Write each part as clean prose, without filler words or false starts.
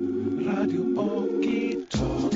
Radio Okie Talk,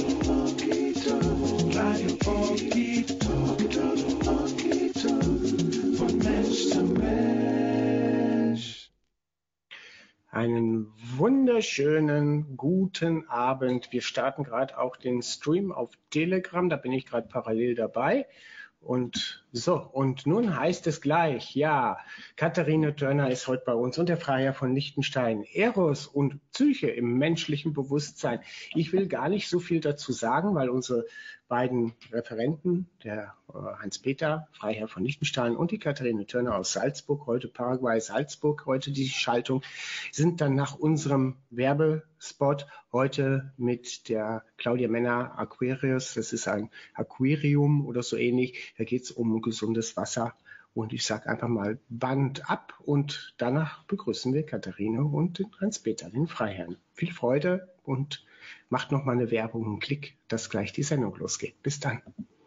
Radio Okie Talk, von Mensch zu Mensch. Einen wunderschönen guten Abend. Wir starten gerade auch den Stream auf Telegram, da bin ich gerade parallel dabei. Und nun heißt es gleich, ja, Katharine Törner ist heute bei uns und der Freiherr von Liechtenstein. Eros und Psyche im menschlichen Bewusstsein. Ich will gar nicht so viel dazu sagen, weil unsere beiden Referenten, der Hans-Peter, Freiherr von Liechtenstein und die Katharine Törner aus Salzburg, heute Paraguay, Salzburg, heute die Schaltung, sind dann nach unserem Werbespot heute mit der Claudia Männer Aquarius, das ist ein Aquarium oder so ähnlich, da geht es um gesundes Wasser und ich sage einfach mal Band ab und danach begrüßen wir Katharine und den Hans-Peter, den Freiherrn. Viel Freude und macht noch mal eine Werbung, einen Klick, dass gleich die Sendung losgeht. Bis dann.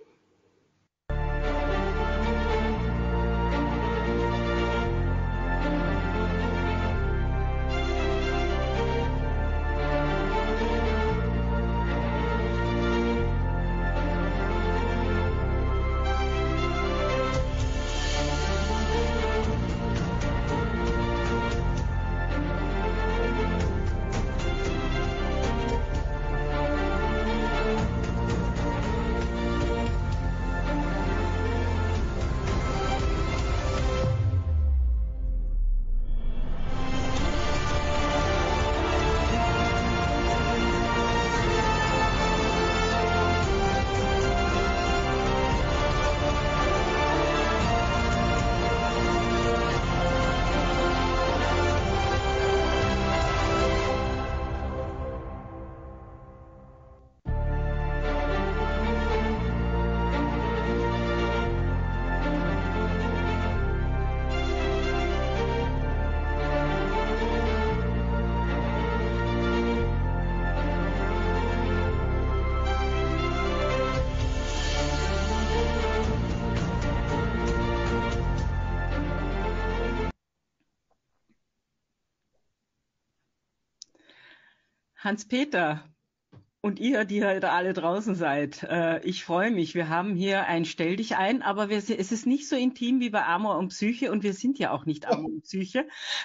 Hans-Peter und ihr, die ihr da alle draußen seid, ich freue mich. Wir haben hier ein Stell dich ein, aber es ist nicht so intim wie bei Amor und Psyche und wir sind ja auch nicht Amor und Psyche.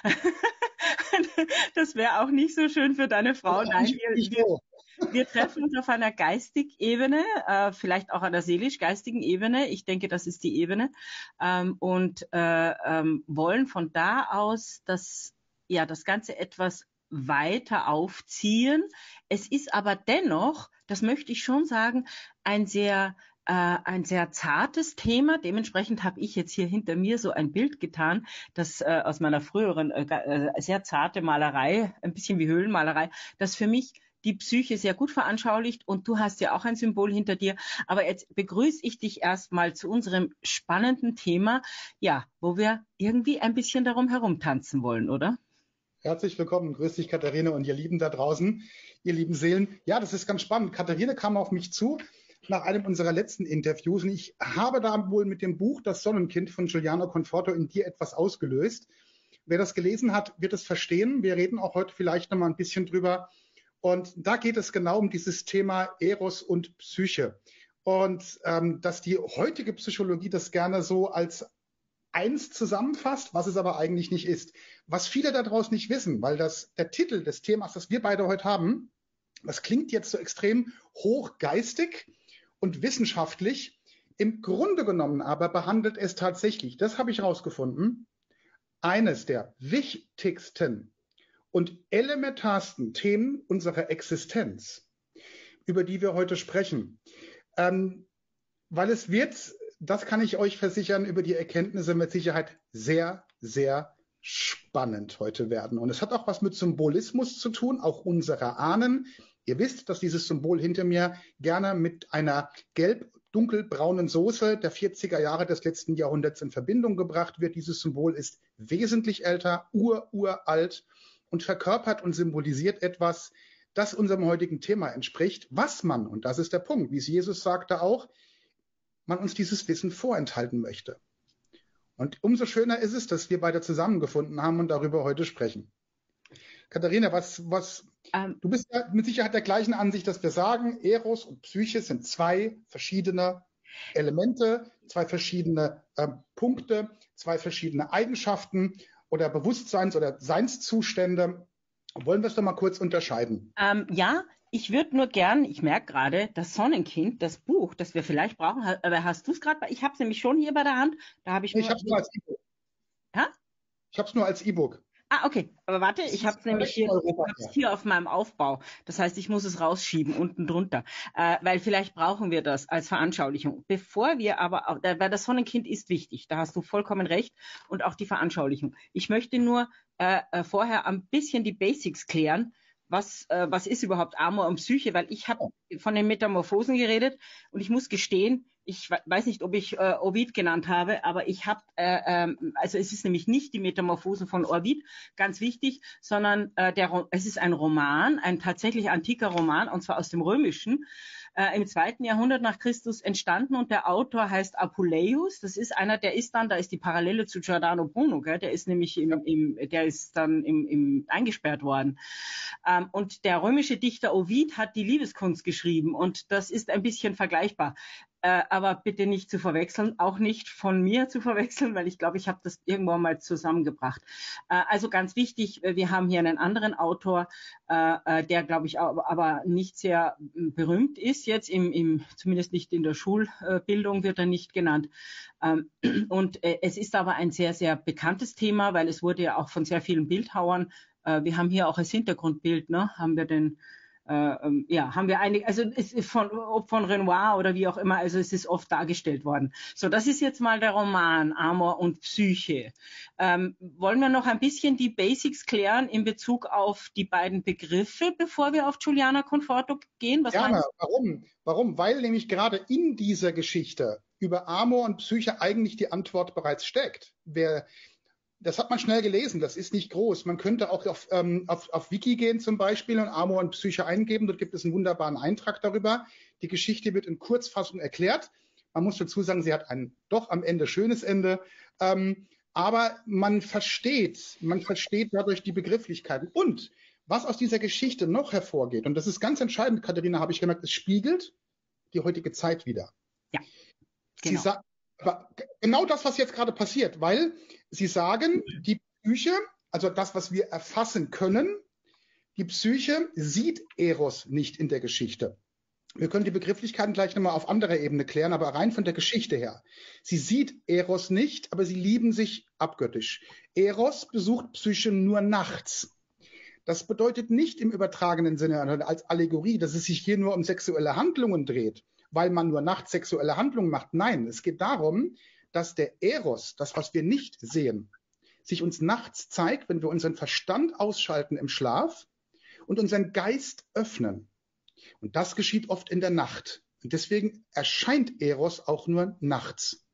Das wäre auch nicht so schön für deine Frau. Nein, wir treffen uns auf einer geistigen Ebene, vielleicht auch einer seelisch-geistigen Ebene. Ich denke, das ist die Ebene. Und wollen von da aus das Ganze etwas weiter aufziehen. Es ist aber dennoch, das möchte ich schon sagen, ein sehr zartes Thema. Dementsprechend habe ich jetzt hier hinter mir so ein Bild getan, das aus meiner früheren sehr zarte Malerei, ein bisschen wie Höhlenmalerei, das für mich die Psyche sehr gut veranschaulicht und du hast ja auch ein Symbol hinter dir. Aber jetzt begrüße ich dich erstmal zu unserem spannenden Thema, ja, wo wir irgendwie ein bisschen darum herumtanzen wollen, oder? Herzlich willkommen. Grüß dich, Katharine und ihr Lieben da draußen, ihr lieben Seelen. Ja, das ist ganz spannend. Katharine kam auf mich zu nach einem unserer letzten Interviews und ich habe da wohl mit dem Buch Das Sonnenkind von Giuliano Conforto in dir etwas ausgelöst. Wer das gelesen hat, wird es verstehen. Wir reden auch heute vielleicht noch mal ein bisschen drüber. Und da geht es genau um dieses Thema Eros und Psyche. Und dass die heutige Psychologie das gerne so als eins zusammenfasst, was es aber eigentlich nicht ist. Was viele da draußen nicht wissen, weil der Titel des Themas, das wir beide heute haben, das klingt jetzt so extrem hochgeistig und wissenschaftlich. Im Grunde genommen aber behandelt es tatsächlich, das habe ich herausgefunden, eines der wichtigsten und elementarsten Themen unserer Existenz, über die wir heute sprechen. Weil es wird, das kann ich euch versichern, über die Erkenntnisse mit Sicherheit sehr, sehr spannend heute werden. Und es hat auch was mit Symbolismus zu tun, auch unserer Ahnen. Ihr wisst, dass dieses Symbol hinter mir gerne mit einer gelb-dunkelbraunen Soße der 40er Jahre des letzten Jahrhunderts in Verbindung gebracht wird. Dieses Symbol ist wesentlich älter, uralt und verkörpert und symbolisiert etwas, das unserem heutigen Thema entspricht, was man, und das ist der Punkt, wie es Jesus sagte auch, man uns dieses Wissen vorenthalten möchte. Und umso schöner ist es, dass wir beide zusammengefunden haben und darüber heute sprechen. Katharina, was Du bist ja mit Sicherheit der gleichen Ansicht, dass wir sagen, Eros und Psyche sind zwei verschiedene Elemente, zwei verschiedene Punkte, zwei verschiedene Eigenschaften oder Bewusstseins- oder Seinszustände. Wollen wir es doch mal kurz unterscheiden? Ja, ich würde nur gern, ich merke gerade, das Sonnenkind, das Buch, das wir vielleicht brauchen, aber hast du es gerade? Ich habe es nämlich schon hier bei der Hand. Da habe ich Ich nur. habe es nur als E-Book. Ja? Ich habe es nur als E-Book. Okay. Aber warte, ich habe es nämlich hier auf meinem Aufbau. Das heißt, ich muss es rausschieben unten drunter, weil vielleicht brauchen wir das als Veranschaulichung. Bevor wir aber, weil das Sonnenkind ist wichtig, da hast du vollkommen recht, und auch die Veranschaulichung. Ich möchte nur vorher ein bisschen die Basics klären. Was ist überhaupt Amor und Psyche? Weil ich habe von den Metamorphosen geredet und ich muss gestehen, ich weiß nicht, ob ich Ovid genannt habe, aber ich habe, also es ist nämlich nicht die Metamorphosen von Ovid, ganz wichtig, sondern es ist ein Roman, ein tatsächlich antiker Roman, und zwar aus dem Römischen, im 2. Jahrhundert nach Christus entstanden, und der Autor heißt Apuleius. Das ist einer, da ist die Parallele zu Giordano Bruno, gell? Der ist nämlich eingesperrt worden. Und der römische Dichter Ovid hat die Liebeskunst geschrieben, und das ist ein bisschen vergleichbar. Aber bitte nicht zu verwechseln, auch nicht von mir zu verwechseln, weil ich glaube, ich habe das irgendwann mal zusammengebracht. Also ganz wichtig, wir haben hier einen anderen Autor, der, glaube ich, aber nicht sehr berühmt ist jetzt, zumindest nicht in der Schulbildung wird er nicht genannt. Und es ist aber ein sehr, sehr bekanntes Thema, weil es wurde ja auch von sehr vielen Bildhauern, wir haben hier auch als Hintergrundbild, ne, haben wir einige, also es ist ob von Renoir oder wie auch immer, also es ist oft dargestellt worden. So, das ist jetzt mal der Roman Amor und Psyche. Wollen wir noch ein bisschen die Basics klären in Bezug auf die beiden Begriffe, bevor wir auf Giuliana Conforto gehen? Gerne. Warum? Weil nämlich gerade in dieser Geschichte über Amor und Psyche eigentlich die Antwort bereits steckt. Das hat man schnell gelesen, das ist nicht groß. Man könnte auch auf Wiki gehen zum Beispiel und Amor und Psyche eingeben. Dort gibt es einen wunderbaren Eintrag darüber. Die Geschichte wird in Kurzfassung erklärt. Man muss dazu sagen, sie hat ein doch am Ende schönes Ende. Aber man versteht dadurch die Begrifflichkeiten. Und was aus dieser Geschichte noch hervorgeht, und das ist ganz entscheidend, Katharina, habe ich gemerkt, es spiegelt die heutige Zeit wider. Ja, genau. Aber genau das, was jetzt gerade passiert, weil Sie sagen, die Psyche, also das, was wir erfassen können, die Psyche sieht Eros nicht in der Geschichte. Wir können die Begrifflichkeiten gleich nochmal auf anderer Ebene klären, aber rein von der Geschichte her. Sie sieht Eros nicht, aber sie lieben sich abgöttisch. Eros besucht Psyche nur nachts. Das bedeutet nicht im übertragenen Sinne als Allegorie, dass es sich hier nur um sexuelle Handlungen dreht, weil man nur nachts sexuelle Handlungen macht. Nein, es geht darum, dass der Eros, das, was wir nicht sehen, sich uns nachts zeigt, wenn wir unseren Verstand ausschalten im Schlaf und unseren Geist öffnen. Und das geschieht oft in der Nacht. Und deswegen erscheint Eros auch nur nachts.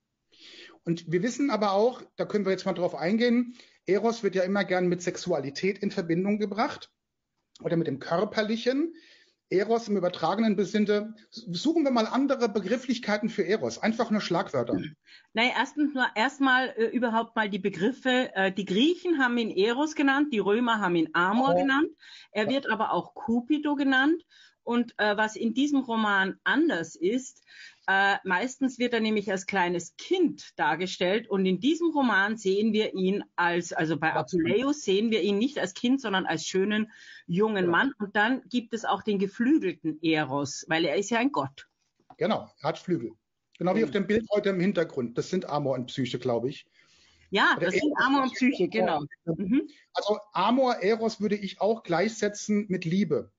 Und wir wissen aber auch, da können wir jetzt mal drauf eingehen, Eros wird ja immer gern mit Sexualität in Verbindung gebracht oder mit dem Körperlichen. Eros im übertragenen Sinne, suchen wir mal andere Begrifflichkeiten für Eros, einfach nur Schlagwörter. Naja, erstmal überhaupt mal die Begriffe. Die Griechen haben ihn Eros genannt, die Römer haben ihn Amor genannt. Er wird aber auch Cupido genannt. Und was in diesem Roman anders ist, meistens wird er nämlich als kleines Kind dargestellt, und in diesem Roman sehen wir ihn also bei Apuleius sehen wir ihn nicht als Kind, sondern als schönen jungen Mann. Und dann gibt es auch den geflügelten Eros, weil er ist ja ein Gott. Genau, er hat Flügel. Genau wie auf dem Bild heute im Hintergrund. Das sind Amor und Psyche, glaube ich. Ja, das sind Amor und Psyche, genau. Mhm. Also Amor, Eros würde ich auch gleichsetzen mit Liebe.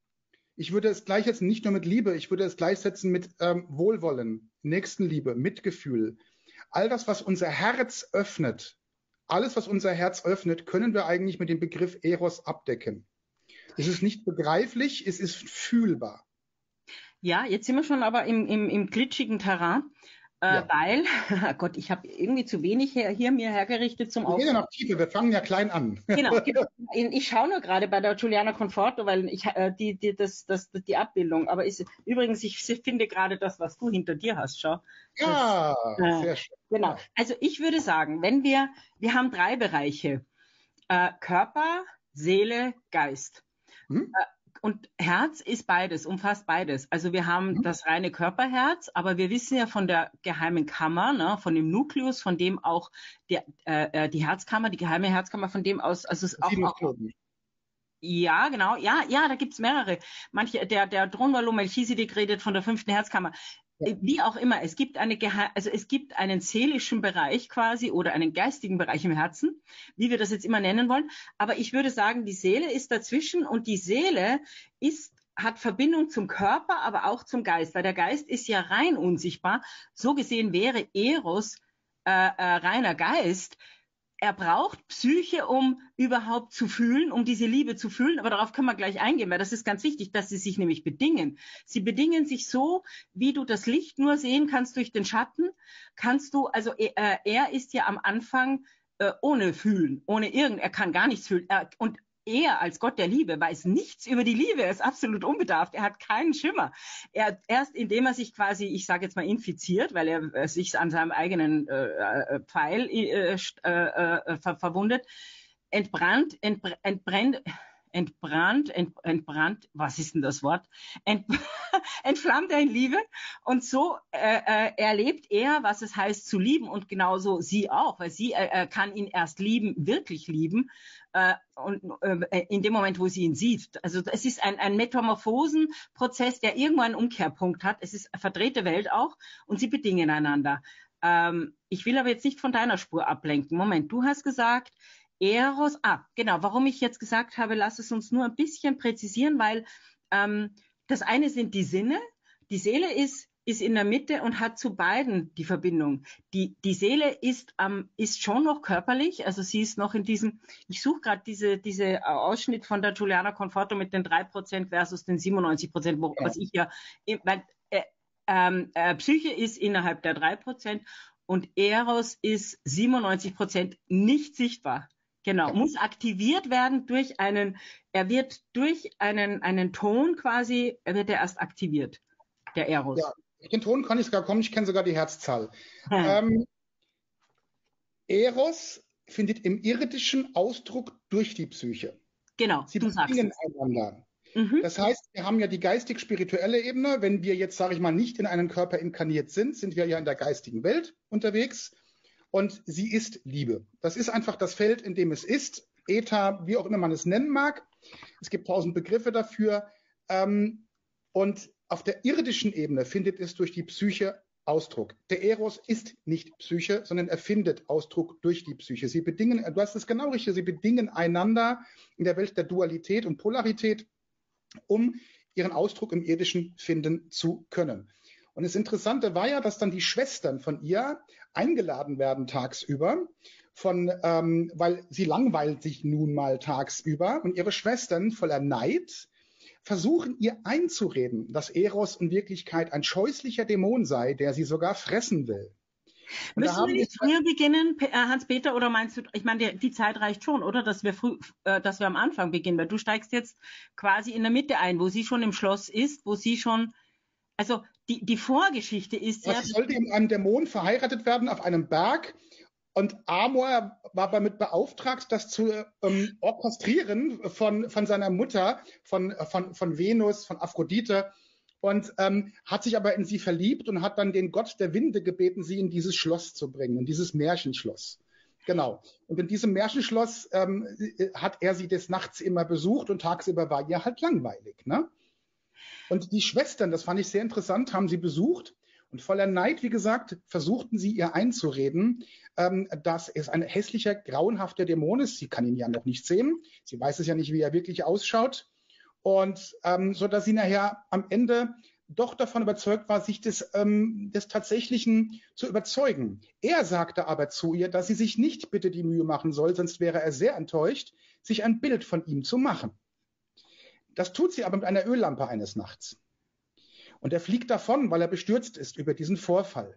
Ich würde es gleichsetzen nicht nur mit Liebe, ich würde es gleichsetzen mit Wohlwollen, Nächstenliebe, Mitgefühl. All das, was unser Herz öffnet, können wir eigentlich mit dem Begriff Eros abdecken. Es ist nicht begreiflich, es ist fühlbar. Ja, jetzt sind wir schon aber im glitschigen Terrain. Weil, Gott, ich habe irgendwie zu wenig hier mir hergerichtet zum Aufbau. Wir gehen ja noch tiefer, wir fangen ja klein an. Genau. Ich schaue nur gerade bei der Giuliana Conforto, weil ich die Abbildung, aber übrigens, ich finde gerade das, was du hinter dir hast, schau. Ja, sehr schön. Genau. Also ich würde sagen, wir haben 3 Bereiche. Körper, Seele, Geist. Und Herz ist beides, umfasst beides. Also wir haben das reine Körperherz, aber wir wissen ja von der geheimen Kammer, ne, von dem Nukleus, von dem auch die Herzkammer, die geheime Herzkammer, von dem aus, also es auch ja, genau, ja, da gibt's mehrere. Der Drunvalo Melchizedek redet von der 5. Herzkammer. Ja. Wie auch immer, es gibt es gibt einen seelischen Bereich quasi oder einen geistigen Bereich im Herzen, wie wir das jetzt immer nennen wollen. Aber ich würde sagen, die Seele ist dazwischen und die Seele hat Verbindung zum Körper, aber auch zum Geist, weil der Geist ist ja rein unsichtbar. So gesehen wäre Eros reiner Geist. Er braucht Psyche, um überhaupt zu fühlen, um diese Liebe zu fühlen. Aber darauf können wir gleich eingehen, weil das ist ganz wichtig, dass sie sich nämlich bedingen. Sie bedingen sich so, wie du das Licht nur sehen kannst durch den Schatten. Er ist ja am Anfang ohne Fühlen, er kann gar nichts fühlen. Und er als Gott der Liebe weiß nichts über die Liebe, er ist absolut unbedarft, er hat keinen Schimmer. Erst indem er sich quasi, ich sage jetzt mal, infiziert, weil er sich an seinem eigenen Pfeil verwundet, entbrannt, was ist denn das Wort? Entflammt er in Liebe und so erlebt er, was es heißt zu lieben und genauso sie auch, weil sie kann ihn erst lieben, wirklich lieben in dem Moment, wo sie ihn sieht. Also es ist ein Metamorphosenprozess, der irgendwann einen Umkehrpunkt hat. Es ist eine verdrehte Welt auch und sie bedingen einander. Ich will aber jetzt nicht von deiner Spur ablenken. Moment, du hast gesagt, Eros, genau, warum ich jetzt gesagt habe, lass es uns nur ein bisschen präzisieren, weil das eine sind die Sinne, die Seele ist in der Mitte und hat zu beiden die Verbindung. Die Seele ist schon noch körperlich, also sie ist noch in diesem, ich suche gerade diese Ausschnitt von der Giuliana Conforto mit den 3% versus den 97%, was ich ja, Psyche ist innerhalb der 3% und Eros ist 97% nicht sichtbar. Genau, muss aktiviert werden durch einen Ton quasi, wird er erst aktiviert, der Eros. Ja, den Ton kann ich sogar kommen, ich kenne sogar die Herzzahl. Eros findet im Irdischen Ausdruck durch die Psyche. Genau, sie bedingen einander. Das heißt, wir haben ja die geistig-spirituelle Ebene. Wenn wir jetzt, sage ich mal, nicht in einen Körper inkarniert sind wir ja in der geistigen Welt unterwegs. Und sie ist Liebe. Das ist einfach das Feld, in dem es ist. Äther, wie auch immer man es nennen mag. Es gibt 1000 Begriffe dafür. Und auf der irdischen Ebene findet es durch die Psyche Ausdruck. Der Eros ist nicht Psyche, sondern er findet Ausdruck durch die Psyche. Sie bedingen, du hast es genau richtig, sie bedingen einander in der Welt der Dualität und Polarität, um ihren Ausdruck im Irdischen finden zu können. Und das Interessante war ja, dass dann die Schwestern von ihr eingeladen werden tagsüber, weil sie langweilt sich nun mal tagsüber und ihre Schwestern voller Neid versuchen ihr einzureden, dass Eros in Wirklichkeit ein scheußlicher Dämon sei, der sie sogar fressen will. Müssen wir nicht früher beginnen, Hans-Peter, oder meinst du, ich meine, die Zeit reicht schon, oder? Dass wir am Anfang beginnen, weil du steigst jetzt quasi in der Mitte ein, wo sie schon im Schloss ist, wo sie schon, also die Vorgeschichte ist ja... Sie sollte mit einem Dämon verheiratet werden auf einem Berg und Amor war damit beauftragt, das zu orchestrieren von seiner Mutter, von Venus, von Aphrodite und hat sich aber in sie verliebt und hat dann den Gott der Winde gebeten, sie in dieses Schloss zu bringen, in dieses Märchenschloss. Genau. Und in diesem Märchenschloss hat er sie des Nachts immer besucht und tagsüber war ihr halt langweilig, ne? Und die Schwestern, das fand ich sehr interessant, haben sie besucht und voller Neid, wie gesagt, versuchten sie ihr einzureden, dass es ein hässlicher, grauenhafter Dämon ist. Sie kann ihn ja noch nicht sehen. Sie weiß es ja nicht, wie er wirklich ausschaut. Und so dass sie nachher am Ende doch davon überzeugt war, sich des Tatsächlichen zu überzeugen. Er sagte aber zu ihr, dass sie sich nicht bitte die Mühe machen soll, sonst wäre er sehr enttäuscht, sich ein Bild von ihm zu machen. Das tut sie aber mit einer Öllampe eines Nachts. Und er fliegt davon, weil er bestürzt ist über diesen Vorfall.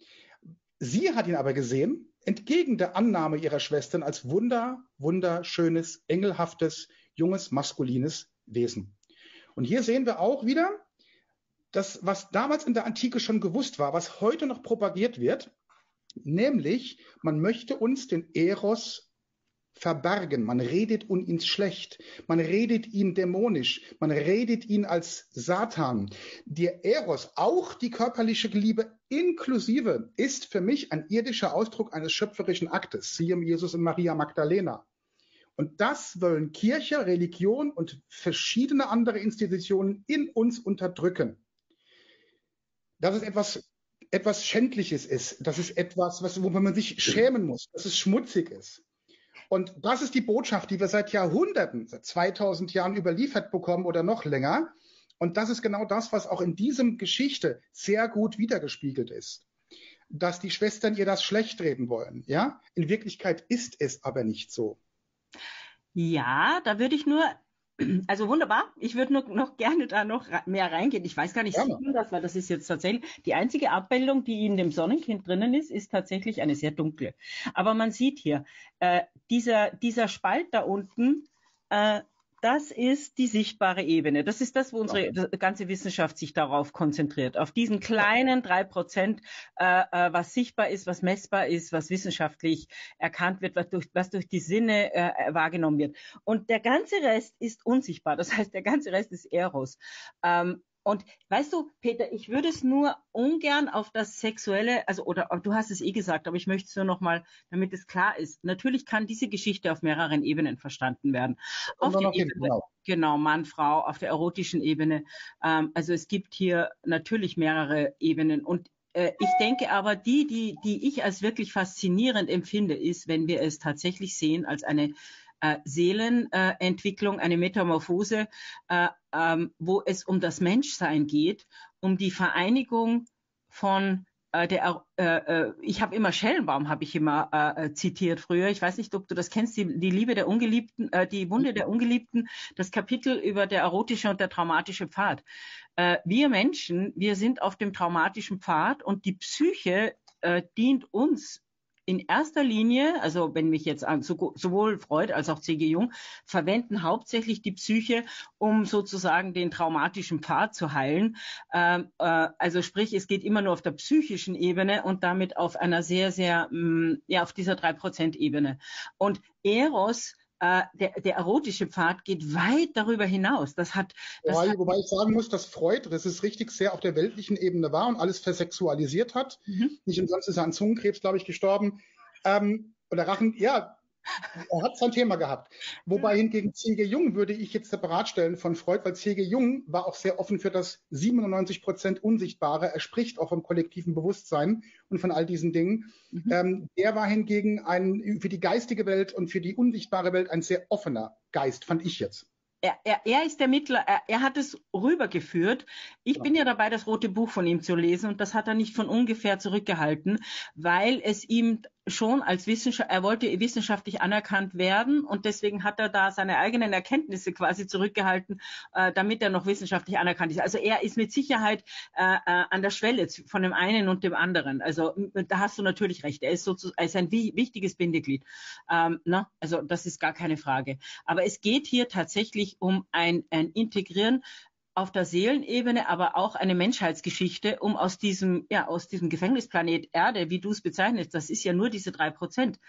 Sie hat ihn aber gesehen, entgegen der Annahme ihrer Schwestern, als wunderschönes, engelhaftes, junges, maskulines Wesen. Und hier sehen wir auch wieder, das, was damals in der Antike schon gewusst war, was heute noch propagiert wird, nämlich man möchte uns den Eros verbergen. Man redet ihn schlecht. Man redet ihn dämonisch. Man redet ihn als Satan. Der Eros, auch die körperliche Liebe inklusive, ist für mich ein irdischer Ausdruck eines schöpferischen Aktes. Siehe Jesus und Maria Magdalena. Und das wollen Kirche, Religion und verschiedene andere Institutionen in uns unterdrücken. Dass es etwas Schändliches ist, dass es etwas, wo man sich schämen muss, dass es schmutzig ist. Und das ist die Botschaft, die wir seit Jahrhunderten, seit 2000 Jahren überliefert bekommen oder noch länger. Und das ist genau das, was auch in diesem Geschichte sehr gut wiedergespiegelt ist. Dass die Schwestern ihr das schlecht reden wollen. Ja? In Wirklichkeit ist es aber nicht so. Ja, da würde ich nur, also wunderbar, ich würde noch gerne da noch mehr reingehen. Ich weiß gar nicht, sieht man das, weil das ist jetzt tatsächlich, die einzige Abbildung, die in dem Sonnenkind drinnen ist tatsächlich eine sehr dunkle. Aber man sieht hier, dieser Spalt da unten, das ist die sichtbare Ebene. Das ist das, wo unsere ganze Wissenschaft sich darauf konzentriert. Auf diesen kleinen 3%, was sichtbar ist, was messbar ist, was wissenschaftlich erkannt wird, was durch die Sinne wahrgenommen wird. Und der ganze Rest ist unsichtbar. Das heißt, der ganze Rest ist Eros. Und weißt du, Peter, ich würde es nur ungern auf das Sexuelle, also oder du hast es eh gesagt, aber ich möchte es nur noch mal, damit es klar ist. Natürlich kann diese Geschichte auf mehreren Ebenen verstanden werden. Auf der Ebene, genau, Mann, Frau, auf der erotischen Ebene. Also es gibt hier natürlich mehrere Ebenen. Und ich denke aber, die ich als wirklich faszinierend empfinde, ist, wenn wir es tatsächlich sehen als eine Seelenentwicklung, eine Metamorphose, wo es um das Menschsein geht, um die Vereinigung von ich habe immer Schellenbaum, habe ich immer zitiert früher. Ich weiß nicht, ob du das kennst, die Liebe der Ungeliebten, die Wunde der Ungeliebten, das Kapitel über der erotische und der traumatische Pfad. Wir Menschen, wir sind auf dem traumatischen Pfad und die Psyche dient uns in erster Linie, also wenn mich jetzt sowohl Freud als auch C.G. Jung verwenden hauptsächlich die Psyche, um sozusagen den traumatischen Pfad zu heilen. Also sprich, es geht immer nur auf der psychischen Ebene und damit auf einer sehr, sehr, auf dieser 3%-Ebene. Und Eros, der erotische Pfad geht weit darüber hinaus. Wobei ich sagen muss, dass Freud, das ist richtig, sehr auf der weltlichen Ebene war und alles versexualisiert hat. Nicht umsonst ist er an Zungenkrebs, glaube ich, gestorben. Oder Rachen, ja, er hat sein Thema gehabt. Wobei hingegen C.G. Jung würde ich jetzt separat stellen von Freud, weil C.G. Jung war auch sehr offen für das 97% Unsichtbare. Er spricht auch vom kollektiven Bewusstsein und von all diesen Dingen. Er war hingegen für die geistige Welt und für die unsichtbare Welt ein sehr offener Geist, fand ich jetzt. Er ist der Mittler, er hat es rübergeführt. Ich bin ja dabei, das rote Buch von ihm zu lesen und das hat er nicht von ungefähr zurückgehalten, weil es ihm schon als er wollte wissenschaftlich anerkannt werden und deswegen hat er da seine eigenen Erkenntnisse quasi zurückgehalten, damit er noch wissenschaftlich anerkannt ist. Also er ist mit Sicherheit an der Schwelle von dem einen und dem anderen. Also da hast du natürlich recht. Er ist ein wichtiges Bindeglied. Also das ist gar keine Frage. Aber es geht hier tatsächlich um ein Integrieren auf der Seelenebene, aber auch eine Menschheitsgeschichte, um aus diesem Gefängnisplanet Erde, wie du es bezeichnest, das ist ja nur diese 3%,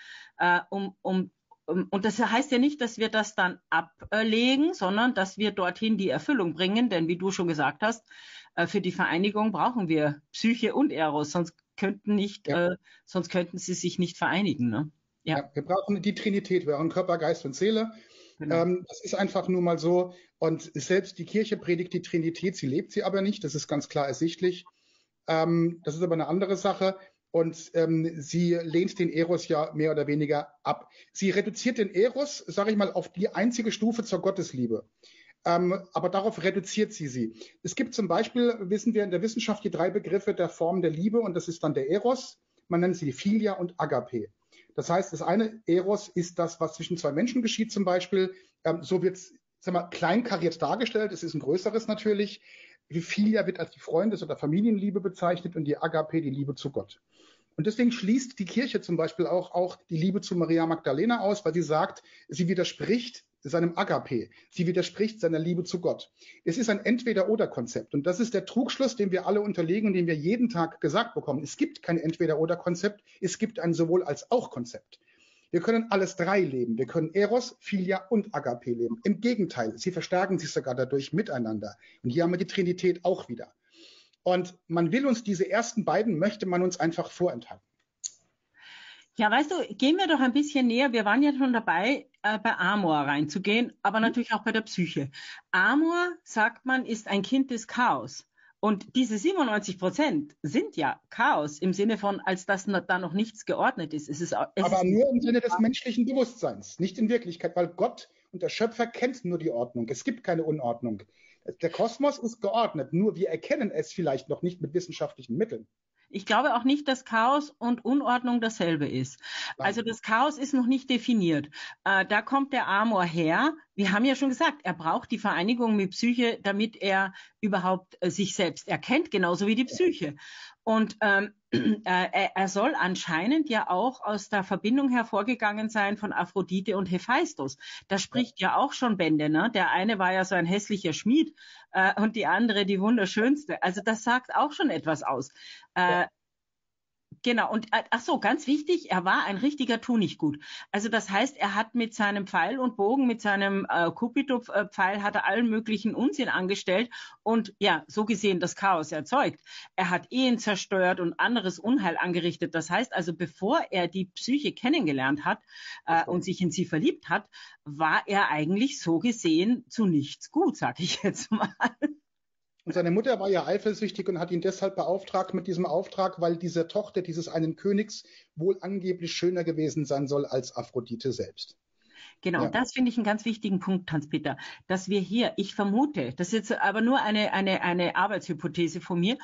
und das heißt ja nicht, dass wir das dann ablegen, sondern dass wir dorthin die Erfüllung bringen, denn wie du schon gesagt hast, für die Vereinigung brauchen wir Psyche und Eros, sonst könnten sie sich nicht vereinigen. Ne? Ja, wir brauchen die Trinität, wir brauchen Körper, Geist und Seele. Genau. Das ist einfach nur mal so. Und selbst die Kirche predigt die Trinität, sie lebt sie aber nicht. Das ist ganz klar ersichtlich. Das ist aber eine andere Sache. Und sie lehnt den Eros ja mehr oder weniger ab. Sie reduziert den Eros, sage ich mal, auf die einzige Stufe zur Gottesliebe. Aber darauf reduziert sie. Es gibt zum Beispiel, wissen wir in der Wissenschaft, die 3 Begriffe der Form der Liebe. Und das ist dann der Eros. Man nennt sie Philia und Agape. Das heißt, das eine Eros ist das, was zwischen 2 Menschen geschieht zum Beispiel. So wird es kleinkariert dargestellt. Es ist ein größeres natürlich. Philia wird als die Freundes- oder Familienliebe bezeichnet und die Agape die Liebe zu Gott. Und deswegen schließt die Kirche zum Beispiel auch die Liebe zu Maria Magdalena aus, weil sie sagt, sie widerspricht seinem Agape. Sie widerspricht seiner Liebe zu Gott. Es ist ein Entweder-Oder-Konzept. Und das ist der Trugschluss, dem wir alle unterlegen und den wir jeden Tag gesagt bekommen. Es gibt kein Entweder-Oder-Konzept. Es gibt ein Sowohl-als-auch-Konzept. Wir können alles drei leben. Wir können Eros, Philia und Agape leben. Im Gegenteil, sie verstärken sich sogar dadurch miteinander. Und hier haben wir die Trinität auch wieder. Und man will uns diese ersten beiden, möchte man uns einfach vorenthalten. Ja, weißt du, gehen wir doch ein bisschen näher. Wir waren ja schon dabei, bei Amor reinzugehen, aber natürlich auch bei der Psyche. Amor, sagt man, ist ein Kind des Chaos. Und diese 97% sind ja Chaos im Sinne von, als dass da noch nichts geordnet ist. Aber nur im Sinne des menschlichen Bewusstseins, nicht in Wirklichkeit, weil Gott und der Schöpfer kennt nur die Ordnung. Es gibt keine Unordnung. Der Kosmos ist geordnet, nur wir erkennen es vielleicht noch nicht mit wissenschaftlichen Mitteln. Ich glaube auch nicht, dass Chaos und Unordnung dasselbe ist. Nein. Also das Chaos ist noch nicht definiert. Da kommt der Amor her. Wir haben ja schon gesagt, er braucht die Vereinigung mit Psyche, damit er überhaupt sich selbst erkennt, genauso wie die Psyche. Und er soll anscheinend ja auch aus der Verbindung hervorgegangen sein von Aphrodite und Hephaistos. Das spricht ja auch schon Bände, ne? Der eine war ja so ein hässlicher Schmied und die andere die wunderschönste. Also das sagt auch schon etwas aus. Genau, und ach so, ganz wichtig, er war ein richtiger Tunichtgut. Also das heißt, er hat mit seinem Pfeil und Bogen, mit seinem Cupido-Pfeil, hat er allen möglichen Unsinn angestellt und ja, so gesehen das Chaos erzeugt. Er hat Ehen zerstört und anderes Unheil angerichtet. Das heißt also, bevor er die Psyche kennengelernt hat und sich in sie verliebt hat, war er eigentlich so gesehen zu nichts gut, sag ich jetzt mal. Und seine Mutter war ja eifersüchtig und hat ihn deshalb beauftragt mit diesem Auftrag, weil diese Tochter dieses einen Königs wohl angeblich schöner gewesen sein soll als Aphrodite selbst. Genau, Ja. das finde ich einen ganz wichtigen Punkt, Hans-Peter, dass wir hier, ich vermute, das ist jetzt aber nur eine Arbeitshypothese von mir,